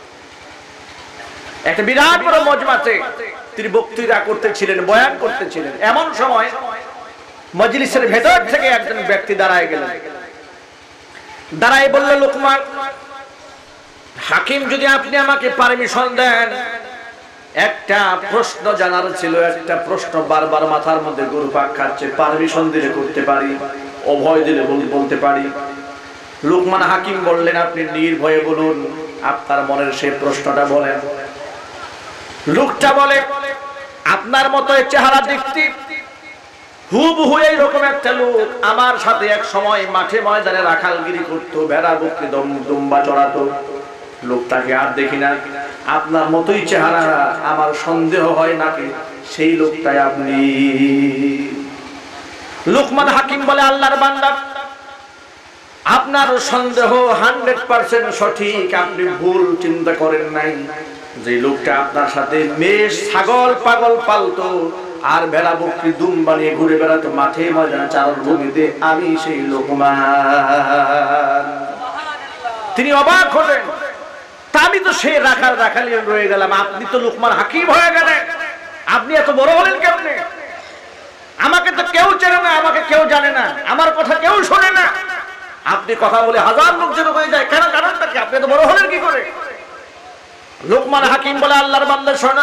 একটা বিরাট বড় মজমাতে তিনি বক্তৃতা করতেছিলেন, বয়ান করতেছিলেন। এমন সময় মজলিসের ভেতর থেকে একজন ব্যক্তি দাঁড়ায় গেলেন। দাঁড়ায় বলল, লোকমান হাকিম, যদি আপনি আমাকে পারমিশন দেন, একটা প্রশ্ন জানার ছিল, একটা প্রশ্ন বারবার মাথার মধ্যে ঘুরপাক খাচ্ছে, পারমিশন দিলে করতে পারি, অভয় দিলে বলতে পারি। লোকমান হাকিম বললেন, আপনি নির্ভয়ে বলুন, আপনার মনের সেই প্রশ্নটা বলেন। লোকটা বলে, আপনার মতো চেহারা দেখতে হুবহু এইরকম একটা লোক আমার সাথে এক সময় মাঠে ময়দানে রাখালগিরি করতো, ভেড়া বকরি দুম্বা চড়াতো। লোকটাকে আর দেখি না, আপনার মতোই চেহারা, আমার সন্দেহ হয় নাকি সেই লোকটাই আপনি। লোকমান হাকিম বলে, আল্লাহর বান্দা, আপনার সন্দেহ হান্ড্রেড পার্সেন্ট সঠিক, আপনি ভুল চিন্তা করেন নাই। যে লোকটা আপনার সাথে মেষ ছাগল পাগল পালতো আর ভেড়া বকরি দুম বানিয়ে ঘুরে বেড়াতো মাঠে ময়দানে চারণ ভূমিতে, আমি সেই লোকমান। তিনি অবাক হলেন, তা আমি তো সেই রাখাল রাখালি রয়ে গেলাম, আপনি তো লোকমান হাকিম হয়ে গেলেন, আপনি এত বড় হলেন কেমনে? আমাকে তো কেউ চেনে না, আমাকে কেউ জানে না, আমার কথা কেউ শোনে না, আপনি কথা বলে হাজার লোক যেন হয়ে যায়, কেন? কারণটা কি? আপনি এত বড় হলেন কি করে? লোকমান হাকিম বলে, আল্লাহর বান্দা শোনো,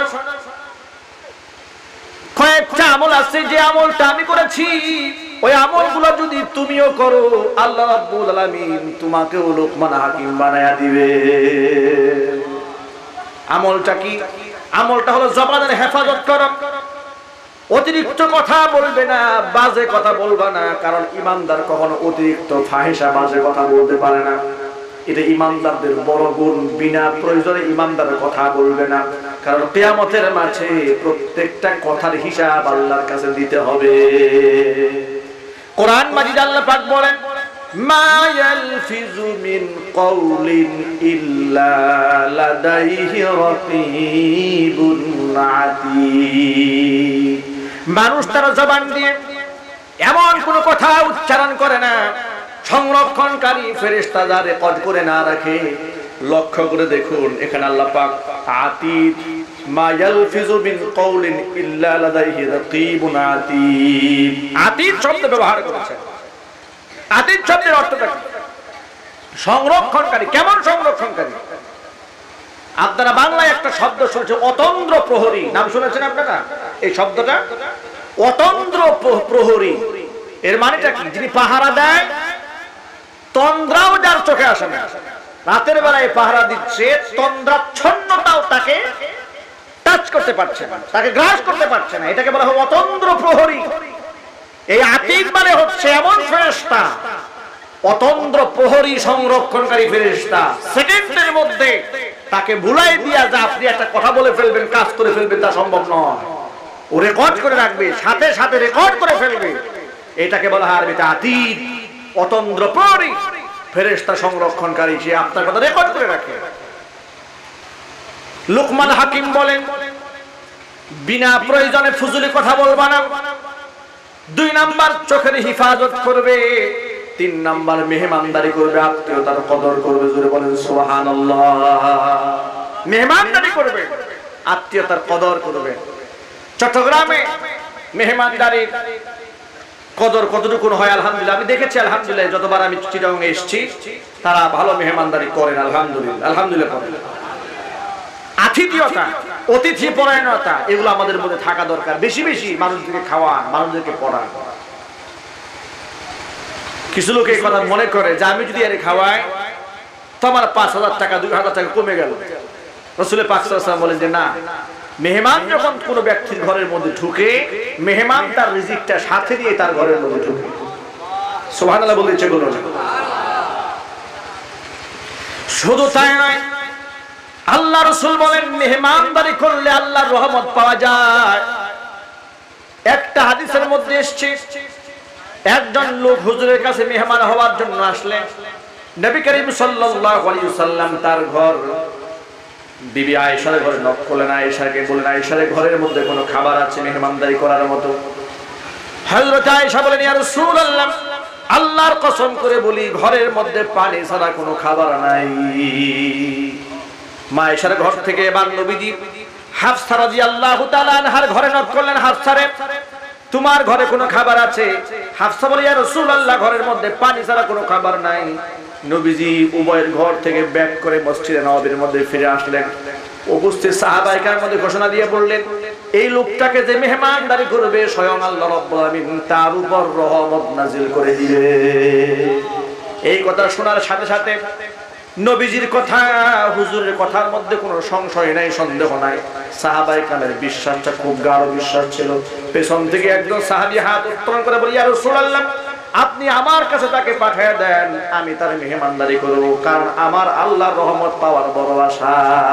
কয়েকটা আমল আছে, যে আমলটা আমি করেছি ওই আমলগুলো যদি তুমিও করো, আল্লাহ রাব্বুল আলামিন তোমাকেও লোকমান হাকিম বানায়া দিবে। আমলটা কি? আমলটা হলো জবানের হেফাজত করো, অতিরিক্ত কথা বলবে না, বাজে কথা বলবা না, কারণ ইমানদার কখনো অতিরিক্ত ফাহিশা বাজে কথা বলতে পারে না। এটা ইমানদারদের বড় গুণ, বিনা প্রয়োজনে ইমানদারের কথা বলবে না, কারণ কিয়ামতের মাঠে প্রত্যেকটা কথার হিসাব আল্লাহর কাছে দিতে হবে। কোরআন মাজিদ আল্লাহ পাক বলেন, মা ইয়ালফিজু মিন কওলিন ইল্লা লাদাইহি রাকিবুন আতীদ। মানুষ তার জবান দিয়ে এমন কোন কথা উচ্চারণ করে না, সংরক্ষণকারী ফেরেশতা যা রেকর্ড করে না রাখে। লক্ষ্য করে দেখুন, এখানে আল্লাহ পাক আতীদ, মা ইয়ালফিজু মিন কওলিন ইল্লা লাদাইহি রাকিবুন আতীদ, আতীদ শব্দ ব্যবহার করেছেন। আতীদ শব্দের অর্থটা কি? সংরক্ষণকারী। কেমন সংরক্ষণকারী? আপনারা বাংলায় একটা শব্দ শুনেছেন, অতন্দ্র প্রহরী, নাম শুনেছেন আপনারা? এই শব্দটা অতন্দ্র প্রহরী, এর মানেটা কি? যিনি পাহারা দেয়, তন্দ্রাও যার চোখে আসে না, রাতের বেলায় পাহারা দিচ্ছে, তন্দ্রাচ্ছন্নতাও তাকে টাচ করতে পারছে না, তাকে গ্রাস করতে পারছে না, এটাকে বলা হয় অতন্দ্র প্রহরী। এই আতীদ মানে হচ্ছে এমন ফেরেশতা, অতন্দ্র প্রহরী, সংরক্ষণকারী ফেরেশতা, সেকেন্ডের মধ্যে তাকে ভুলাই দিয়া যা আপনি একটা কথা বলে ফেলবেন, কাজ করে ফেলবেন, তা সম্ভব নয়। ও রেকর্ড করে রাখবে, সাথে সাথে রেকর্ড করে ফেলবে। এটাকে বলা হয় আরবিতে আতীদ, অতন্দ্র প্রহরী ফেরেশতা, সংরক্ষণকারী, সে আপনার কথা রেকর্ড করে রাখে। লোকমান হাকিম বলেন, বিনা প্রয়োজনে ফুজুলি কথা বলবা না। দুই নাম্বার, চোখের হিফাজত করবে। তিন নাম্বার, মেহমানদারি করবে, আত্মীয়তার কদর করবে। জোরে বলেন সুবহানাল্লাহ। মেহমানদারি করবে, আত্মীয়তার কদর করবে। চট্টগ্রামে মেহমানদারি কদর কতটুকু হয় আলহামদুলিল্লাহ আমি দেখেছি। আলহামদুলিল্লাহ যতবার আমি চিটাগং এ এসেছি, তারা ভালো মেহমানদারি করেন, আলহামদুলিল্লাহ আলহামদুলিল্লাহ করেন। আতিথেয়তা, অতিথি পরায়ণতা এগুলো আমাদের মধ্যে থাকা দরকার। বেশি বেশি মানুষদেরকে খাওয়ান, মানুষদেরকে পড়ান। কিছু লোক এই কথা মনে করে যে আমি যদি আরে খাওয়াই তো আমার পাঁচ হাজার টাকা দুই হাজার টাকা কমে গেল। রাসূল পাক সাল্লাল্লাহু আলাইহি ওয়াসাল্লাম বলেন যে না, মেহমান যখন কোনো ব্যক্তির ঘরের মধ্যে ঢুকে, মেহমান তার রিজিকটা সাথে নিয়ে তার ঘরের মধ্যে ঢুকে। সুবহানাল্লাহ বলতে ইচ্ছে করলো না। শুধু তাই নয়, আল্লাহ রাসূল বলেন মেহমানদারি করলে আল্লাহর রহমত পাওয়া যায়। একটা হাদিসের মধ্যে এসেছে, একজন লোক হুজুরের কাছে মেহমান হওয়ার জন্য আসলেন। নবী করিম সাল্লাল্লাহু আলাইহি ওয়াসাল্লাম তার ঘর বিবি আয়েশার ঘরে নক করলেন। আয়েশাকে বললেন, আয়েশার ঘরের মধ্যে কোনো খাবার আছে মেহমানদারি করার মতো? হযরত আয়েশা বলেন, ইয়া রাসূলুল্লাহ, আল্লাহর কসম করে বলি ঘরের মধ্যে পানি ছাড়া কোনো খাবার নাই। মা আয়েশার ঘর থেকে এবার নবীজি হাফসা রাদিয়াল্লাহু তাআলা আনহার ঘরে নক করলেন, হাফসা রে, তোমার ঘরে কোনো খাবার আছে? হাফসা বলে, ইয়া রাসূলুল্লাহ, ঘরের মধ্যে পানি ছাড়া কোনো খাবার নাই। নবীজি উভয়ের ঘর থেকে ব্যাক করে মসজিদে নববীর মধ্যে ফিরে আসলেন। উপস্থিত সাহাবায়ে কেরামের মধ্যে ঘোষণা দিয়ে বললেন, এই লোকটাকে যে মেহমানদারি করবে স্বয়ং আল্লাহ রাব্বুল আলামিন তার উপর রহমত নাজিল করে দিবে। এই কথা শোনার সাথে সাথে নবীজির কথা, হুজুরের কথার মধ্যে কোনো সংশয় নাই, সন্দেহ নাই। সাহাবায়ে কেরামের বিশ্বাসটা খুব গাঢ় বিশ্বাস ছিল। পেছন থেকে একজন সাহাবী হাত উত্তোলন করে বলে, ইয়া রাসূলুল্লাহ, আপনি আমার কাছে তাকে পাঠিয়ে দেন, আমি তার মেহমানদারি করব, কারণ আমার আল্লাহর রহমত পাওয়ার বড় আশা।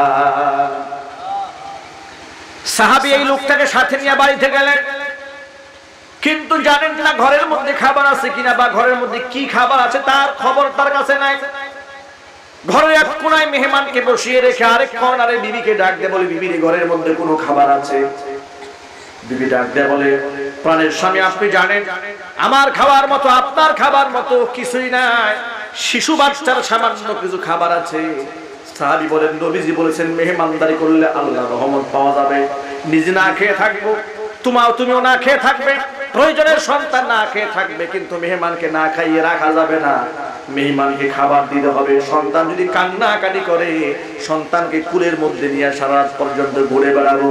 সাহাবী এই লোকটাকে সাথে নিয়ে বাড়িতে গেলেন, কিন্তু জানেন না ঘরের মধ্যে খাবার আছে কিনা বা ঘরের মধ্যে কি খাবার আছে তার খবর তার কাছে নাই। ঘরের এক কোনায় মেহমানকে বসিয়ে রেখে আরেক কোনারে বিবিকে ডাক দিয়ে বলে, বিবি, ঘরের মধ্যে কোনো খাবার আছে? বিবি ডাক দিয়ে বলে, প্রাণের স্বামী, আপনি জানেন আমার খাবার মতো আপনার খাবার মতো কিছুই নাই, শিশু বাচ্চার সামান্য কিছু খাবার আছে। সাহাবী বলেন, নবীজি বলেছেন মেহমানদারি করলে আল্লাহর রহমত পাওয়া যাবে। নিজে না খেয়ে থাকবো, তোমাও তুমিও না খেয়ে থাকবে, প্রয়োজনের সন্তান না খেয়ে থাকবে, কিন্তু মেহমানকে না খাইয়ে রাখা যাবে না। মেহমানকে খাবার দিতে হবে। সন্তান যদি কান্নাকাটি করে, সন্তানকে কুলের মধ্যে নিয়ে সারা রাত পর্যন্ত ঘুরে বেড়াবো।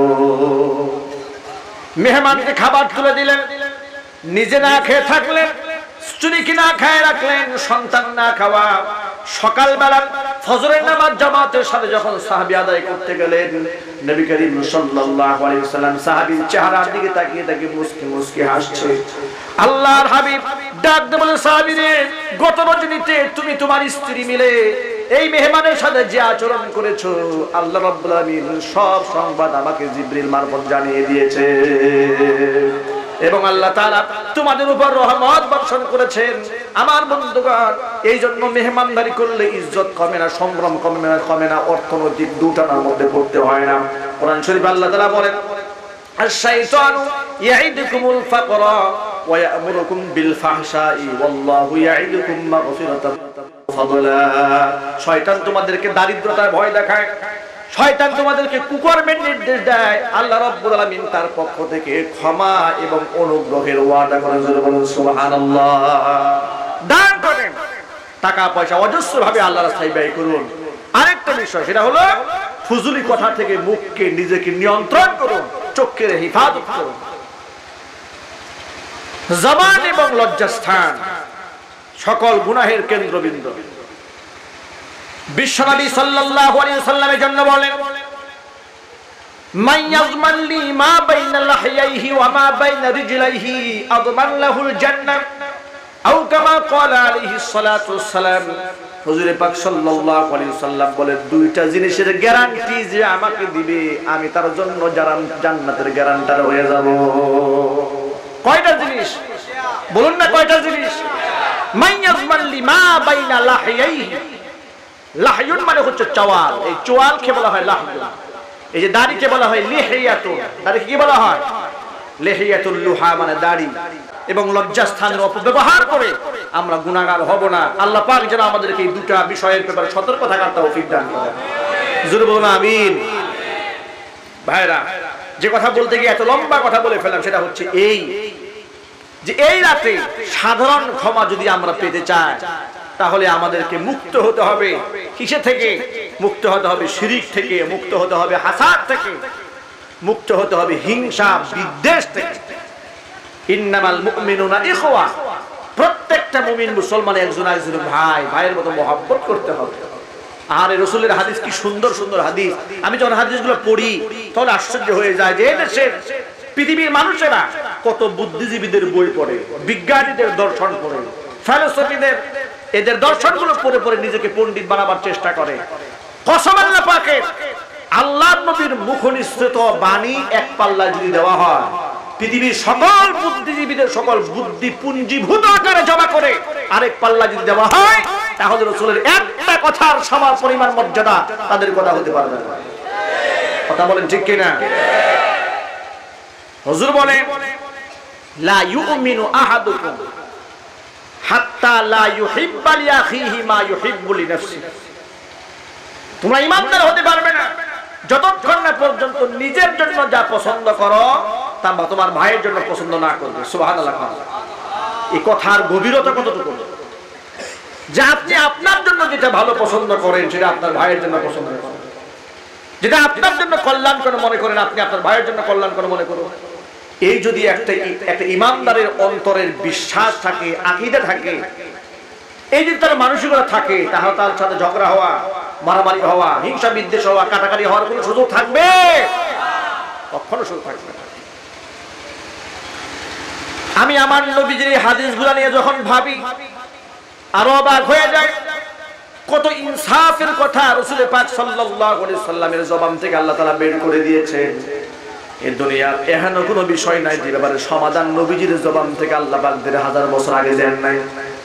মেহমানকে খাবার তুলে দিলেন, নিজে না খেয়ে থাকলেন, স্ত্রীকে না খায় রাখলেন, সন্তান না খাওয়া। সকালবেলা ফজরের নামাজ জামাতের সাথে যখন সাহাবী আদায় করতে গেলেন, নবী করিম সাল্লাল্লাহু আলাইহি ওয়াসাল্লাম সাহাবীর চেহারার দিকে তাকিয়ে তাকিয়ে মুস্কি মুস্কি হাসছে। আল্লাহর হাবিব ডাক দিয়ে বলে, সাহাবী রে, গত রজনীতে তুমি তোমার স্ত্রী মিলে এই মেহমানের সাথে যে আচরণ করেছো, আল্লাহ রাব্বুল আলামিন সব সংবাদ আমাকে জিবরিল মারফত জানিয়ে দিয়েছে, এবং আল্লাহ তাআলা তোমাদের উপর রহমত বর্ষণ করেছেন। আমার বন্ধুগণ, এই জন্য মেহমানদারি করলে ইজ্জত কমে না, সম্ভ্রম কমে না, কমে না, অর্থনৈতিক দুটানার মধ্যে পড়তে হয় না। কোরআন শরীফে আল্লাহ তাআলা বলেন, আশ-শাইতানু ইয়াইদুকুমুল ফাকরা ওয়া ইয়া'মুরুকুম বিল ফাহশাই ওয়াল্লাহু ইয়াইদুকুম মাগফিরাতান ওয়া ফাদলা। শয়তান তোমাদেরকে দারিদ্রতার ভয় দেখায়, শয়তান তোমাদেরকে কুকর্মের নির্দেশ দেয়, আল্লাহ রাব্বুল আলামিন তার পক্ষ থেকে ক্ষমা এবং অনুগ্রহের ওয়াদা করেন। বলুন সুবহানাল্লাহ। দান করেন, টাকা পয়সা অজস্র ভাবে আল্লাহর রাস্তায় ব্যয় করুন। আরেকটা বিষয়, সেটা হলো ফুজুলি কথা থেকে মুখকে নিজেকে নিয়ন্ত্রণ করুন, চোখের হিফাজত করুন। জবান এবং লজ্জাস্থান সকল গুনাহের কেন্দ্রবিন্দু। বিশ্বনবী সাল্লাল্লাহু আলাইহি ওয়াসাল্লামের জন্য বলেন, মান ইয়াযমান লি মা বাইনা লাহইহি ওয়া মা বাইনা রিজলাইহি আযমান লাহুল জান্নাহ আও কামা ক্বালা আলাইহিস সালাতু ওয়াস সালাম। হুজুর পাক সাল্লাল্লাহু আলাইহি ওয়াসাল্লাম বলেন, দুইটা জিনিসের গ্যারান্টি যে আমাকে দিবে, আমি তার জন্য জান্নাতের গ্যারান্টার হয়ে যাব। কয়টা জিনিস বলুন না, কয়টা জিনিস? মান ইয়াযমান লি মা বাইনা লাহইহি, লাহয়ুন মানে হচ্ছে চওয়াল, এই চওয়ালকে বলা হয় লাহয়ুন। এই যে দাড়িকে বলা হয় লিহিয়াতুন, দাড়িকে কি বলা হয়? লিহিয়াতুল লুহা মানে দাড়ি। এবং লজ্জাস্থানের অপব্যবহার করে আমরা গুনাহগার হব না। আল্লাহ পাক যেন আমাদেরকে এই দুটো বিষয়ের ব্যাপারে সতর্ক থাকার তৌফিক দান করেন। জোরে বলুন আমিন। ভাইরা, যে কথা বলতে গিয়ে এত লম্বা কথা বলে ফেললাম, সেটা হচ্ছে এই যে এই রাতে সাধারণ ক্ষমা যদি আমরা পেতে চাই, তাহলে আমাদেরকে মুক্ত হতে হবে কিসে থেকে? মুক্ত হতে হবে শিরিক থেকে, মুক্ত হতে হবে হাসাদ থেকে, মুক্ত হতে হবে হিংসা বিদ্বেষ থেকে। ইন্নামাল মুমিনুনা ইখওয়া, প্রত্যেকটা মুমিন মুসলমান একজন একজনের ভাই, ভাইয়ের মতো মহব্বত করতে হবে। আর রাসূলের হাদিস কি সুন্দর সুন্দর হাদিস, আমি যখন হাদিসগুলো পড়ি তখন আশ্চর্য হয়ে যায় যে দেশের পৃথিবীর মানুষেরা কত বুদ্ধিজীবীদের বই পড়ে, বিজ্ঞানীদের দর্শন পড়ে, ফিলোসফিদের এদের দর্শনগুলো পড়ে পড়ে নিজেকে পণ্ডিত বানাবার চেষ্টা করে। কসম আল্লাহ পাকের, আল্লাহর নবীর মুখনিসৃত বাণী এক পাল্লা যদি দেওয়া হয়, পৃথিবীর সকল বুদ্ধিজীবীদের সকল বুদ্ধি পুঞ্জীভূত আকারে জমা করে আরেক পাল্লা যদি দেওয়া হয়, তাহলে রাসূলের একটা কথার সমান পরিমাণ মর্যাদা তাদের কথা হতে পারবে না। কথা বলেন ঠিক কিনা? হুজুর বলেন, লা ইউমিনু আহাদুকুম হাত্তা লা ইউহিব্বা লিআখিহি মা ইউহিব্বু লিনাফসিহি। তোমরা ঈমানদার হতে পারবে না যতক্ষণ না পর্যন্ত নিজের জন্য যা পছন্দ করো তা তোমার ভাইয়ের জন্য পছন্দ না করবে। সুবহানাল্লাহ। এই কথার গভীরতা কতটুকু, যে আপনি আপনার জন্য যেটা ভালো পছন্দ করেন সেটা আপনার ভাইয়ের জন্য পছন্দ করেন, যেটা আপনার জন্য কল্যাণকর মনে করেন আপনি আপনার ভাইয়ের জন্য কল্যাণকর মনে করুন। এই যদি একটা একটা ঈমানদারের অন্তরের বিশ্বাস থাকে, আকীদা থাকে, এই যদি তার মানসিকতা থাকে, তাহলে তার সাথে ঝগড়া হওয়া, মারামারি হওয়া, হিংসা বিদ্বেষ হওয়া, কাটাকাটি হওয়ার কোনো সুযোগ থাকবে? কখনো সুযোগ থাকবে না। আমি আমার নবীজির হাদিসগুলো নিয়ে যখন ভাবি আরো অবাক হয়ে যায়। কত ইনসাফের কথা রাসূল পাক সাল্লাল্লাহু আলাইহি সাল্লামের জবান থেকে আল্লাহ তাআলা বের করে দিয়েছেন। এই দুনিয়ার এহেন কোনো বিষয় নাই যে ব্যাপারে সমাধান নবীজির জবান থেকে আল্লাহ পাক দেড় হাজার বছর আগে দেন নাই।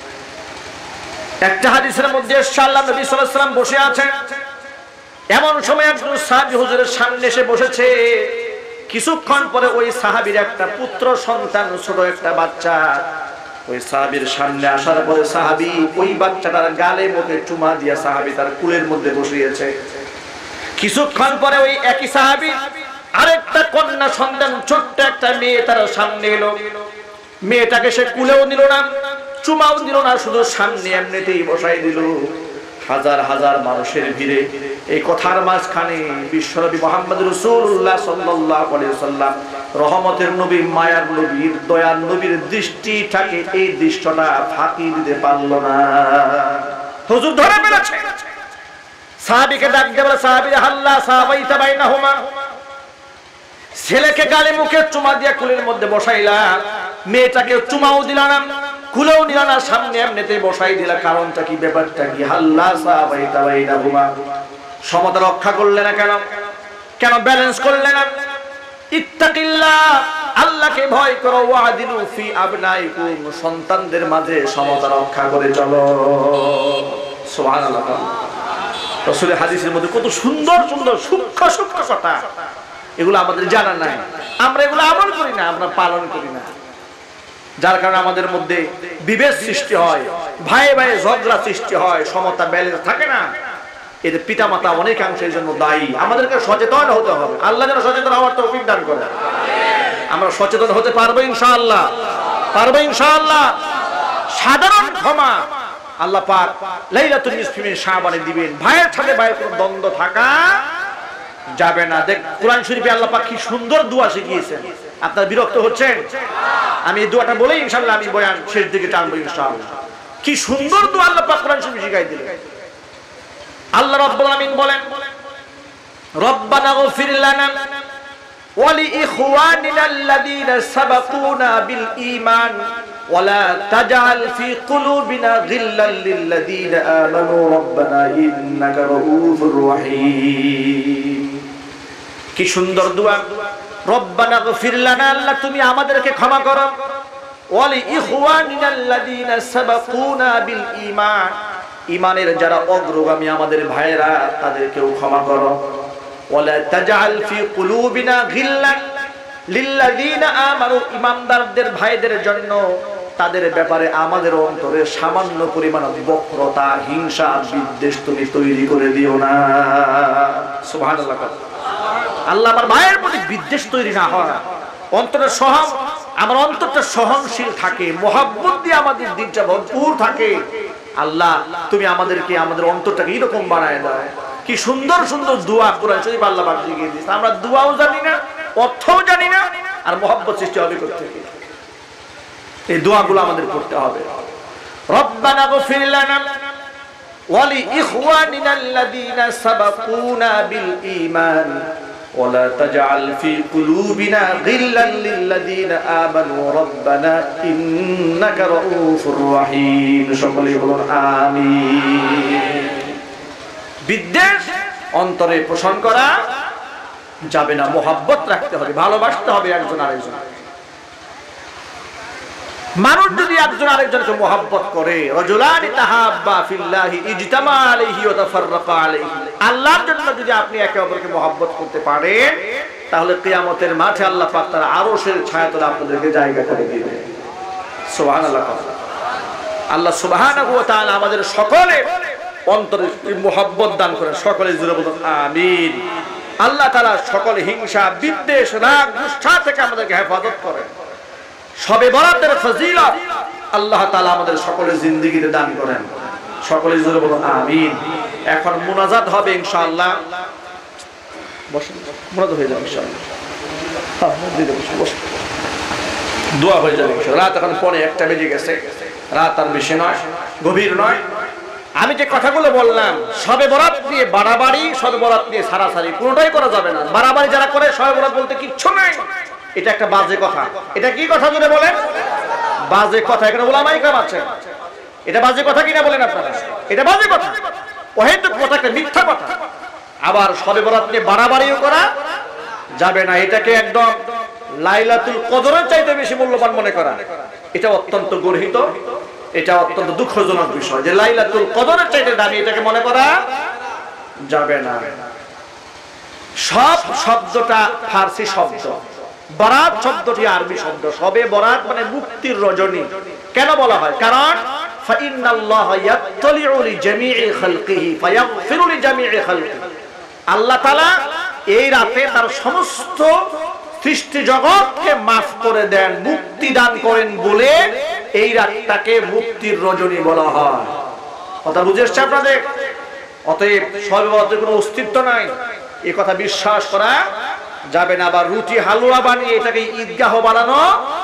একটা হাদিসের মধ্যে আল্লাহ নবী সাল্লাল্লাহু আলাইহি সাল্লাম বসে আছেন, এমন সময় একজন সাহাবী হুজুরের সামনে এসে বসেছে। কিছুক্ষণ পরে ওই সাহাবীর একটা পুত্র সন্তান, ছোট একটা বাচ্চা ওই সাহাবীর সামনে আসার পরে সাহাবী ওই বাচ্চাটার গালে মুখে চুমা দিয়া সাহাবী তার কুলের মধ্যে বসিয়েছে। কিছুক্ষণ পরে ওই একই সাহাবী আরেকটা কন্যা সন্তান, ছোট্ট একটা মেয়ে তার সামনে এলো। মেয়েটাকে সে কুলেও নিল না, চুমাও দিল না, শুধু সামনে এমনিতেই বসাই দিল। হাজার হাজার মানুষের ভিড়ে এই কথার মাঝখানে বিশ্বনবী মুহাম্মদ রাসূলুল্লাহ সাল্লাল্লাহু আলাইহি ওয়াসাল্লাম, রহমতের নবী, মায়ার নবীর, দয়ার নবীর দৃষ্টিটাকে এই দৃশ্যটা ফাঁকি দিতে পারল না। হুজুর ধরে ফেলেছে। সাহাবীকে ডাক দিয়ে বলে, সাহাবী হাল্লা সাহাবাইতা বাইনাহুমা, ছেলেকে গালে মুখে চুমা দিয়ে কুলের মধ্যে বসাইলা, মেয়েটাকে চুমাও দিলা না, কুলেও নিলা না, সামনে এমনিতেই বসাই দিলা, কারণটা কি, ব্যাপারটা কি? হাল্লা সাহাবাইতা বাইনাহুমা, সমতা রক্ষা করলে না কেন? কেন ব্যালেন্স করলে না? ইত্তাকিল্লাহ, আল্লাহকে ভয় করো, ওয়াদিলু ফি আবনাইকুম, সন্তানদের মাঝে সমতা রক্ষা করে চলো। সুবহানাল্লাহ। রাসূলের হাদিসের মধ্যে কত সুন্দর সুন্দর সূক্ষ্ম সূক্ষ্ম কথা, এগুলো আমাদের জানা নাই, আমরা এগুলো আমল করি না, আমরা পালন করি না, যার কারণে আমাদের মধ্যে বিভেদ সৃষ্টি হয়, ভাই ভাই ঝগড়া সৃষ্টি হয়, সমতা ব্যালেন্স থাকে না। এদের পিতামাতা অনেকাংশের জন্য দায়ী। আমাদেরকে সচেতন হতে হবে। আল্লাহ যেন সচেতন হওয়ার তৌফিক দান করে। আমরা সচেতন হতে পারবো ইনশাআল্লাহ, পারবো ইনশাআল্লাহ। সাধারণ ক্ষমা আল্লাহ পাক লাইলাতুল নিসফি মিন শাবানে দিবেন। ভাইয়ের সাথে ভাইয়ের কোনো দ্বন্দ্ব থাকা যাবে না। দেখ কোরআন শরীফে আল্লাহ পাক কি সুন্দর দোয়া শিখিয়েছেন। আপনারা বিরক্ত হচ্ছেন? আমি এই দোয়াটা বলেই ইনশাআল্লাহ আমি বয়ান শেষ দিকে টানবো ইনশাআল্লাহ। কি সুন্দর দোয়া আল্লাহ পাক কোরআন শরীফে শিখাই দিলেন। আল্লাহ রাব্বুল আমিন বলেন, রব্বানা গফির লানা ওয়া লিইখওয়ানিনা আল্লাযীনা সাবাকুনা বিল ঈমান ওয়া লা তাজআল ফি কুলুবিনা গিল্লাল লিল্লাযীনা আমানু রব্বানা ইন্নাকা রাউফুর রহিম। কি সুন্দর দোয়া। রব্বানা গফির লানা, আল্লাহ তুমি আমাদেরকে ক্ষমা করো, ওয়া লিইখওয়ানিনা আল্লাযীনা সাবাকুনা বিল ঈমান, ঈমানের যারা অগ্রগামী আমাদের ভাইয়েরা তাদেরকেও ক্ষমা করো। ওয়ালা তাজআল ফি কুলুবিনা গিল্লান লিল্লাযীনা আমানু, ঈমানদারদের ভাইদের জন্য তাদের ব্যাপারে আমাদের অন্তরে সামান্য পরিমাণ বক্রতা, হিংসা, বিদ্বেষ তুমি তৈরি করে দিও না। সুবহানাল্লাহ। আল্লাহ আমার ভাইয়ের প্রতি বিদ্বেষ তৈরি না হয়, অন্তরে সহন, আমার অন্তরটা সহনশীল থাকে, মহব্বত দিয়ে আমাদের দিনটা ভরপুর থাকে, আল্লাহ তুমি আমাদেরকে আমাদের অন্তরটাকে এরকম বানায় দাও। কি সুন্দর সুন্দর দোয়া কোরআন শরীফ আল্লাহ পাক শিখিয়ে দিয়েছে। আমরা দোয়াও জানি না, অর্থও জানি না, আর মহব্বত সৃষ্টি হবে করতে থেকে। এই দোয়াগুলো আমাদের করতে হবে। রব্বানা গফির লানা ওয়া লিইখওয়ানিনা আল্লাযীনা সাবাকুনা বিল ঈমান ওয়া লা তাজআল ফি কুলুবিনা গিল্লান লিল্লাযীনা আমানু রব্বানা ইন্নাকা রাউফুর রহিম। সকলে বলুন আমিন। বিদ্বেষ অন্তরে পোষণ করা যাবে না, মহব্বত রাখতে হবে, ভালোবাসতে হবে একজন আরেকজন। মানুষ যদি একজন আরেকজনকে মহব্বত করে, রাজুলানি তাহাব্বা ফিল্লাহি ইজতামা আলাইহি ওয়া তাফাররাকা আলাইহি, আল্লাহর জন্য যদি আপনি একে অপরকে মহব্বত করতে পারেন, তাহলে কিয়ামতের মাঠে আল্লাহ পাক তার আরশের ছায়াতলে আপনাদেরকে জায়গা করে দিবেন। সুবহানাল্লাহ। আল্লাহ সুবহানাহু ওয়া তাআলা আমাদের সকলের অন্তরে মহব্বত দান করেন। সকলে জোরে বলুন আমিন। আল্লাহ তাআলা সকল হিংসা, বিদ্বেষ, রাগ, দুষ্টা থেকে আমাদেরকে হেফাজত করেন। শবে বরাতের ফজিলত আল্লাহ তাআলা আমাদের সকলের জিন্দেগিতে দান করেন। সকলে জোরে বলুন আমিন। এখন মুনাজাত হবে ইনশাআল্লাহ। বসুন, মুনাজাত হয়ে যাবে ইনশাআল্লাহ। হ্যাঁ, মসজিদে বসুন, বসুন, দোয়া হয়ে যাবে ইনশাআল্লাহ। রাত এখন পৌনে একটা বেজে গেছে, রাত আর বেশি নয়, গভীর নয়। আমি যে কথাগুলো বললাম, শবে বরাত নিয়ে বাড়াবাড়ি, শবে বরাত নিয়ে সারাসারি কোনোটাই করা যাবে না। বাড়াবাড়ি যারা করে, শবে বরাত বলতে কিচ্ছু নাই, এটা একটা বাজে কথা। এটা কি কথা জুড়ে বলেন? বাজে কথা। এখানে উলামায়ে কেরাম আছেন, এটা বাজে কথা কিনা বলেন আপনারা? এটা বাজে কথা, অহেতুক কথা, একটা মিথ্যা কথা। আবার শবে বরাত নিয়ে বাড়াবাড়িও করা যাবে না। এটাকে একদম লাইলাতুল কদরের চাইতে বেশি মূল্যবান মনে করা, এটা অত্যন্ত গর্হিত, এটা অত্যন্ত দুঃখজনক বিষয় যে লাইলাতুল কদরের চাইতে দামি এটাকে মনে করা যাবে না। সব শব্দটা ফারসি শব্দ, বরাত শব্দটি আরবি শব্দ। শবে বরাত মানে মুক্তির রজনী। কেন বলা হয়? কারণ ফাইন্নাল্লাহা ইয়াত্তালিউ লিজামিই খালকিহি ফায়াগফিরু লিজামিই খালকিহি, আল্লাহ তাআলা এই রাতে তার সমস্ত সৃষ্টি জগৎকে মাফ করে দেন, মুক্তি দান করেন বলে এই রাতটাকে মুক্তির রজনী বলা হয়। কথা বুঝে এসছে আপনাদের? অতএব শবে বরাতের কোনো অস্তিত্ব নাই, এই কথা বিশ্বাস করা যাবে না। আবার রুটি হালুয়া বানিয়ে এটাকে ঈদগাহ বানানো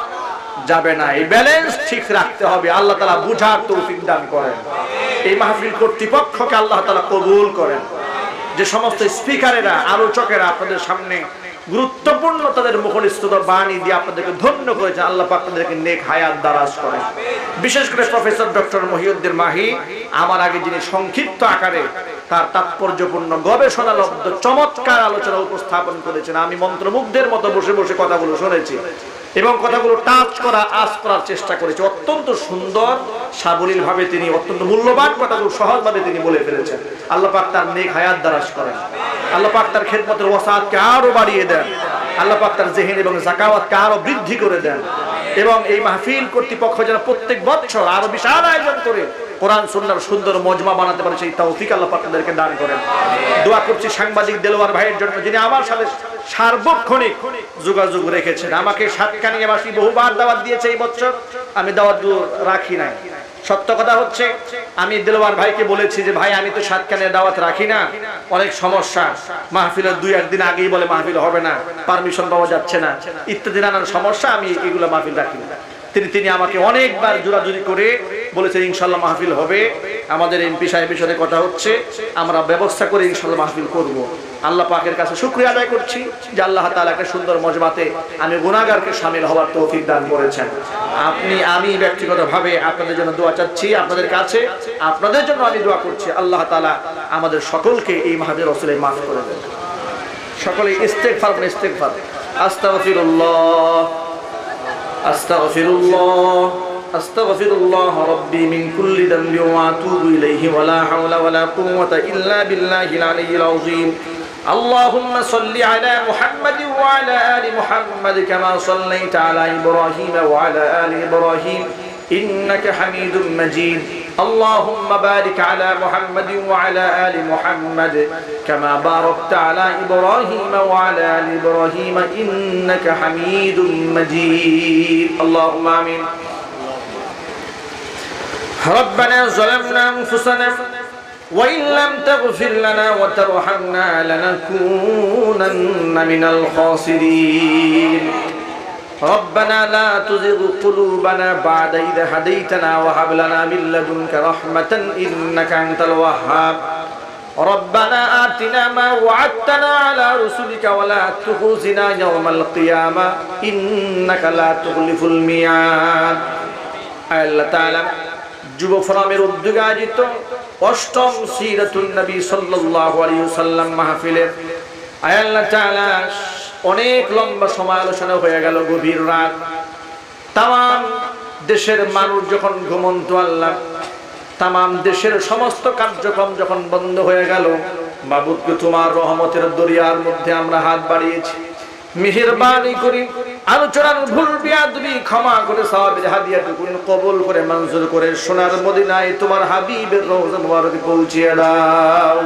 যাবে না। এই ব্যালেন্স ঠিক রাখতে হবে। আল্লাহ তাআলা বুঝার তৌফিক দান করেন। এই মাহফিল কর্তৃপক্ষকে আল্লাহ তাআলা কবুল করেন। যে সমস্ত স্পিকারেরা, আলোচকেরা আপনাদের সামনে গুরুত্বপূর্ণ তাদের মুখনিসৃত বাণী দিয়ে আপনাদেরকে ধন্য করেছে, আল্লাহ পাক আপনাদেরকে নেক হায়াত দারাজ করেন। বিশেষ করে প্রফেসর ডক্টর মহিউদ্দিন মাহি আমার আগে যিনি সংক্ষিপ্ত আকারে তার তাৎপর্যপূর্ণ গবেষণালব্ধ চমৎকার আলোচনা উপস্থাপন করেছেন, আমি মন্ত্রমুগ্ধের মতো বসে বসে কথাগুলো শুনেছি এবং কথাগুলো টাচ করা, আজ করার চেষ্টা করেছি। অত্যন্ত সুন্দর সাবলীল ভাবে তিনি অত্যন্ত মূল্যবান কথাগুলো সহজভাবে তিনি বলে ফেলেছেন। আল্লাহ পাক তার নেক হায়াত দারাজ করেন। আল্লাহ পাক তার খেদমতের ওয়াসাতকে আরো বাড়িয়ে দেন। আল্লাহ পাক তার জেহেন এবং যাকাওয়াতকে আরো বৃদ্ধি করে দেন। এবং এই মাহফিল কর্তৃপক্ষ যেন প্রত্যেক বছর আরো বিশাল আয়োজন করে কোরআন সুন্নাহর সুন্দর মজমা বানাতে পারে, সেই তৌফিক আল্লাহ পাক তাদেরকে দান করেন। দোয়া করছি সাংবাদিক দেলোয়ার ভাইয়ের জন্য, যিনি আমার সাথে সার্বক্ষণিক যোগাযোগ রেখেছেন। আমাকে সাতকানিয়াবাসী বহুবার দাওয়াত দিয়েছে এই বছর, আমি দাওয়াত রাখি নাই। সত্য কথা হচ্ছে, আমি দেলোয়ার ভাইকে বলেছি যে ভাই আমি তো সাতকানিয়া দাওয়াত রাখি না, অনেক সমস্যা, মাহফিলের দুই একদিন আগেই বলে মাহফিল হবে না, পারমিশন পাওয়া যাচ্ছে না, ইত্যাদি নানান সমস্যা, আমি এগুলো মাহফিল রাখি না। তিনি তিনি আমাকে অনেকবার জোরাজুরি করে বলেছেন ইনশাল্লাহ মাহফিল হবে, আমাদের এমপি সাহেবের সাথে কথা হচ্ছে, আমরা ব্যবস্থা করে ইনশাল্লাহ মাহফিল করব। আল্লাহ পাকের কাছে শুকরিয়া আদায় করছি যে আল্লাহ তাআলা একটা সুন্দর মজমাতে আমি গুনাহগারকে শামিল হওয়ার তৌফিক দান করেছেন। আপনি আমি ব্যক্তিগতভাবে আপনাদের জন্য দোয়া চাচ্ছি, আপনাদের কাছে আপনাদের জন্য আমি দোয়া করছি, আল্লাহ তাআলা আমাদের সকলকে এই মাহফিলের ওসিলায় মাফ করে দেন। সকলে ইস্তেগফার করুন, ইস্তেগফার। আস্তাগফিরুল্লাহ আস্তাগফিরুল্লাহ আস্তাগফিরুল্লাহ রাব্বি মিন কুল্লি যামবি ওয়া আতুবু ইলাইহি ওয়া লা হাওলা ওয়া লা কুওয়াতা ইল্লা বিল্লাহিল আলিয়্যিল আযীম। اللهم صل على محمد وعلى آل محمد كما صليت على إبراهيم وعلى آل إبراهيم إنك حميد مجيد. اللهم بارك على محمد وعلى آل محمد كما باركت على إبراهيم وعلى آل إبراهيم إنك حميد مجيد. اللهم آمين. ربنا ظلمنا أنفسنا وإن لم تغفر لنا وترحمنا لنكونن من الخاسرين ربنا لا تزغ قلوبنا بعد إذ هديتنا وهب لنا من لدنك رحمة إنك أنت الوهاب ربنا آتنا ما وعدتنا على رسلك ولا تخزنا يوم القيامة إنك لا تخلف الميعاد আল্লাহ তাআলা যুব ফোরামের উদ্যোগে আয়োজিত অষ্টম সিরাতুন নবী সাল্লাল্লাহু আলাইহি ওয়াসাল্লাম মাহফিলের আল্লাহ তাআলা অনেক লম্বা সময় আলোচনা হয়ে গেল, গভীর রাত, তাম দেশের মানুষ যখন ঘুমন্ত, আল্লাহ তাম দেশের সমস্ত কার্যক্রম যখন বন্ধ হয়ে গেল, মাবুদকে তোমার রহমতের দরিয়ার মধ্যে আমরা হাত বাড়িয়েছি, মেহেরবানি করি আলোচনার ভুল বিয়াদবি ক্ষমা করে সওয়াবের হাদিয়াটুকু কবুল করে মঞ্জুর করে সোনার মদিনায় তোমার হাবিবের রওজা মুবারকে পৌঁছিয়ে দাও।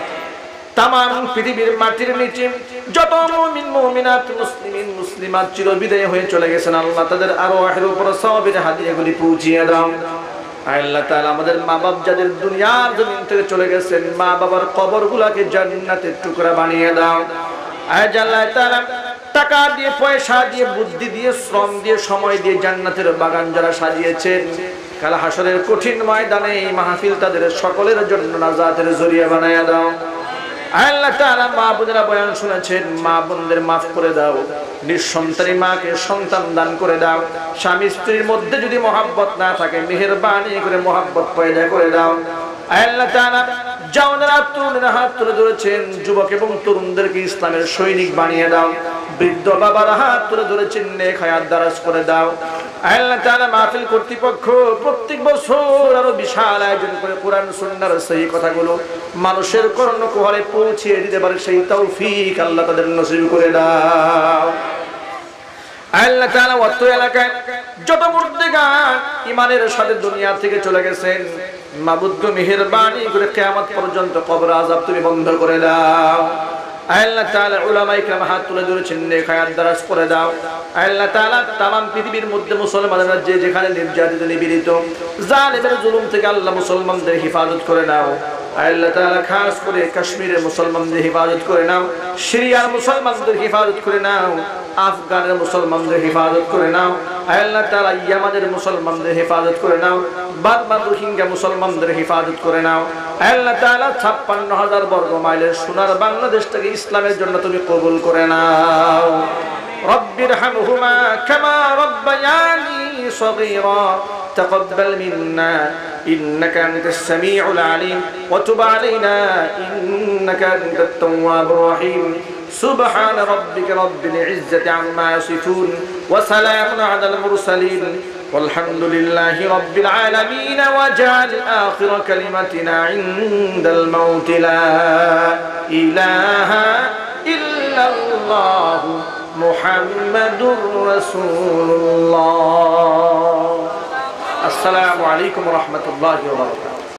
তামাম পৃথিবীর মাটির নিচে যত মুমিন মুমিনাত মুসলিমিন মুসলিমাত চিরবিদায় হয়ে চলে গেছেন, আল্লাহ তাদের আরওয়াহের উপর সওয়াবের হাদিয়াগুলি পৌঁছিয়ে দাও। আল্লাহ তাআলা আমাদের মা বাপ যাদের দুনিয়ার জমিন থেকে চলে গেছেন, মা বাবার কবরগুলোকে জান্নাতের টুকরা বানিয়ে দাও। আজ আল্লাহ তাআলা টাকা দিয়ে, পয়সা দিয়ে, বুদ্ধি দিয়ে, শ্রম দিয়ে, সময় দিয়ে জান্নাতের বাগান যারা সাজিয়েছেন, কাল হাসরের কঠিন ময়দানে এই মাহফিল তাদের সকলের জন্য নাজাতের জরিয়া বানায়া দাও। আল্লাহ তাআলা মা বোনেরা বয়ান শুনেছেন, মা বোনদের মাফ করে দাও। নিঃসন্তানী মাকে সন্তান দান করে দাও। স্বামী স্ত্রীর মধ্যে যদি মহাব্বত না থাকে, মেহেরবানি করে মহাব্বত পয়দা করে দাও। আল্লাহ তাআলা যাওনারা তরুণেরা হাত তুলে ধরেছেন, যুবক এবং তরুণদেরকে ইসলামের সৈনিক বানিয়ে দাও। বৃদ্ধ বাবারা হাত তুলে ধরেছেন, নেক হায়াত দারাজ করে দাও। আল্লাহ তাআলা মাহফিল কর্তৃপক্ষ প্রত্যেক বছর আরো বিশাল আয়োজন করে কোরআন সুন্নাহর সেই কথাগুলো মানুষের কর্ণকুহরে পৌঁছিয়ে দিতে পারে সেই তৌফিক আল্লাহ তাদের নসিব করে দাও। আল্লাহ তাআলা অত এলাকায় যত মুর্দেগান ইমানের সাথে দুনিয়া থেকে চলে গেছেন, মাবুদ মেহেরবানি করে কিয়ামত পর্যন্ত কবর আযাব তুমি বন্ধ করে দাও। আল্লাহ তাআলা উলামায়ে কেরাম হাত তুলে ধরেছেন, নেক হায়াত দারাজ করে দাও। আল্লাহ তাআলা तमाम পৃথিবীর মধ্যে মুসলমানরা যে যেখানে নির্যাতিত নিপীড়িত জালিমের জুলুম থেকে আল্লাহ মুসলমানদের হেফাজত করে নাও। আল্লাহ তাআলা খাস করে কাশ্মীরের মুসলমানদের হেফাজত করে নাও, সিরিয়ার মুসলমানদের হেফাজত করে নাও, আফগানের মুসলমানদের হেফাজত করে নাও। আল্লাহ তাআলা ইয়ামানের মুসলমানদের হেফাজত করে নাও, বার্মা রোহিঙ্গা মুসলমানদের হেফাজত করে নাও। আল্লাহ তাআলা ছাপ্পান্ন হাজার বর্গ মাইলের সোনার বাংলাদেশটাকে ইসলামের জন্য তুমি কবুল করে নাও। রব্বিরহামহুমা কামা রব্বায়ানি সগীরা تقبل منا إنك أنت السميع العليم وتب علينا إنك أنت التواب الرحيم سبحان ربك رب العزة عما يصفون وسلام على المرسلين والحمد لله رب العالمين واجعل آخر كلمتنا عند الموت لا إله إلا الله محمد رسول الله। السلام عليكم ورحمة الله وبركاته।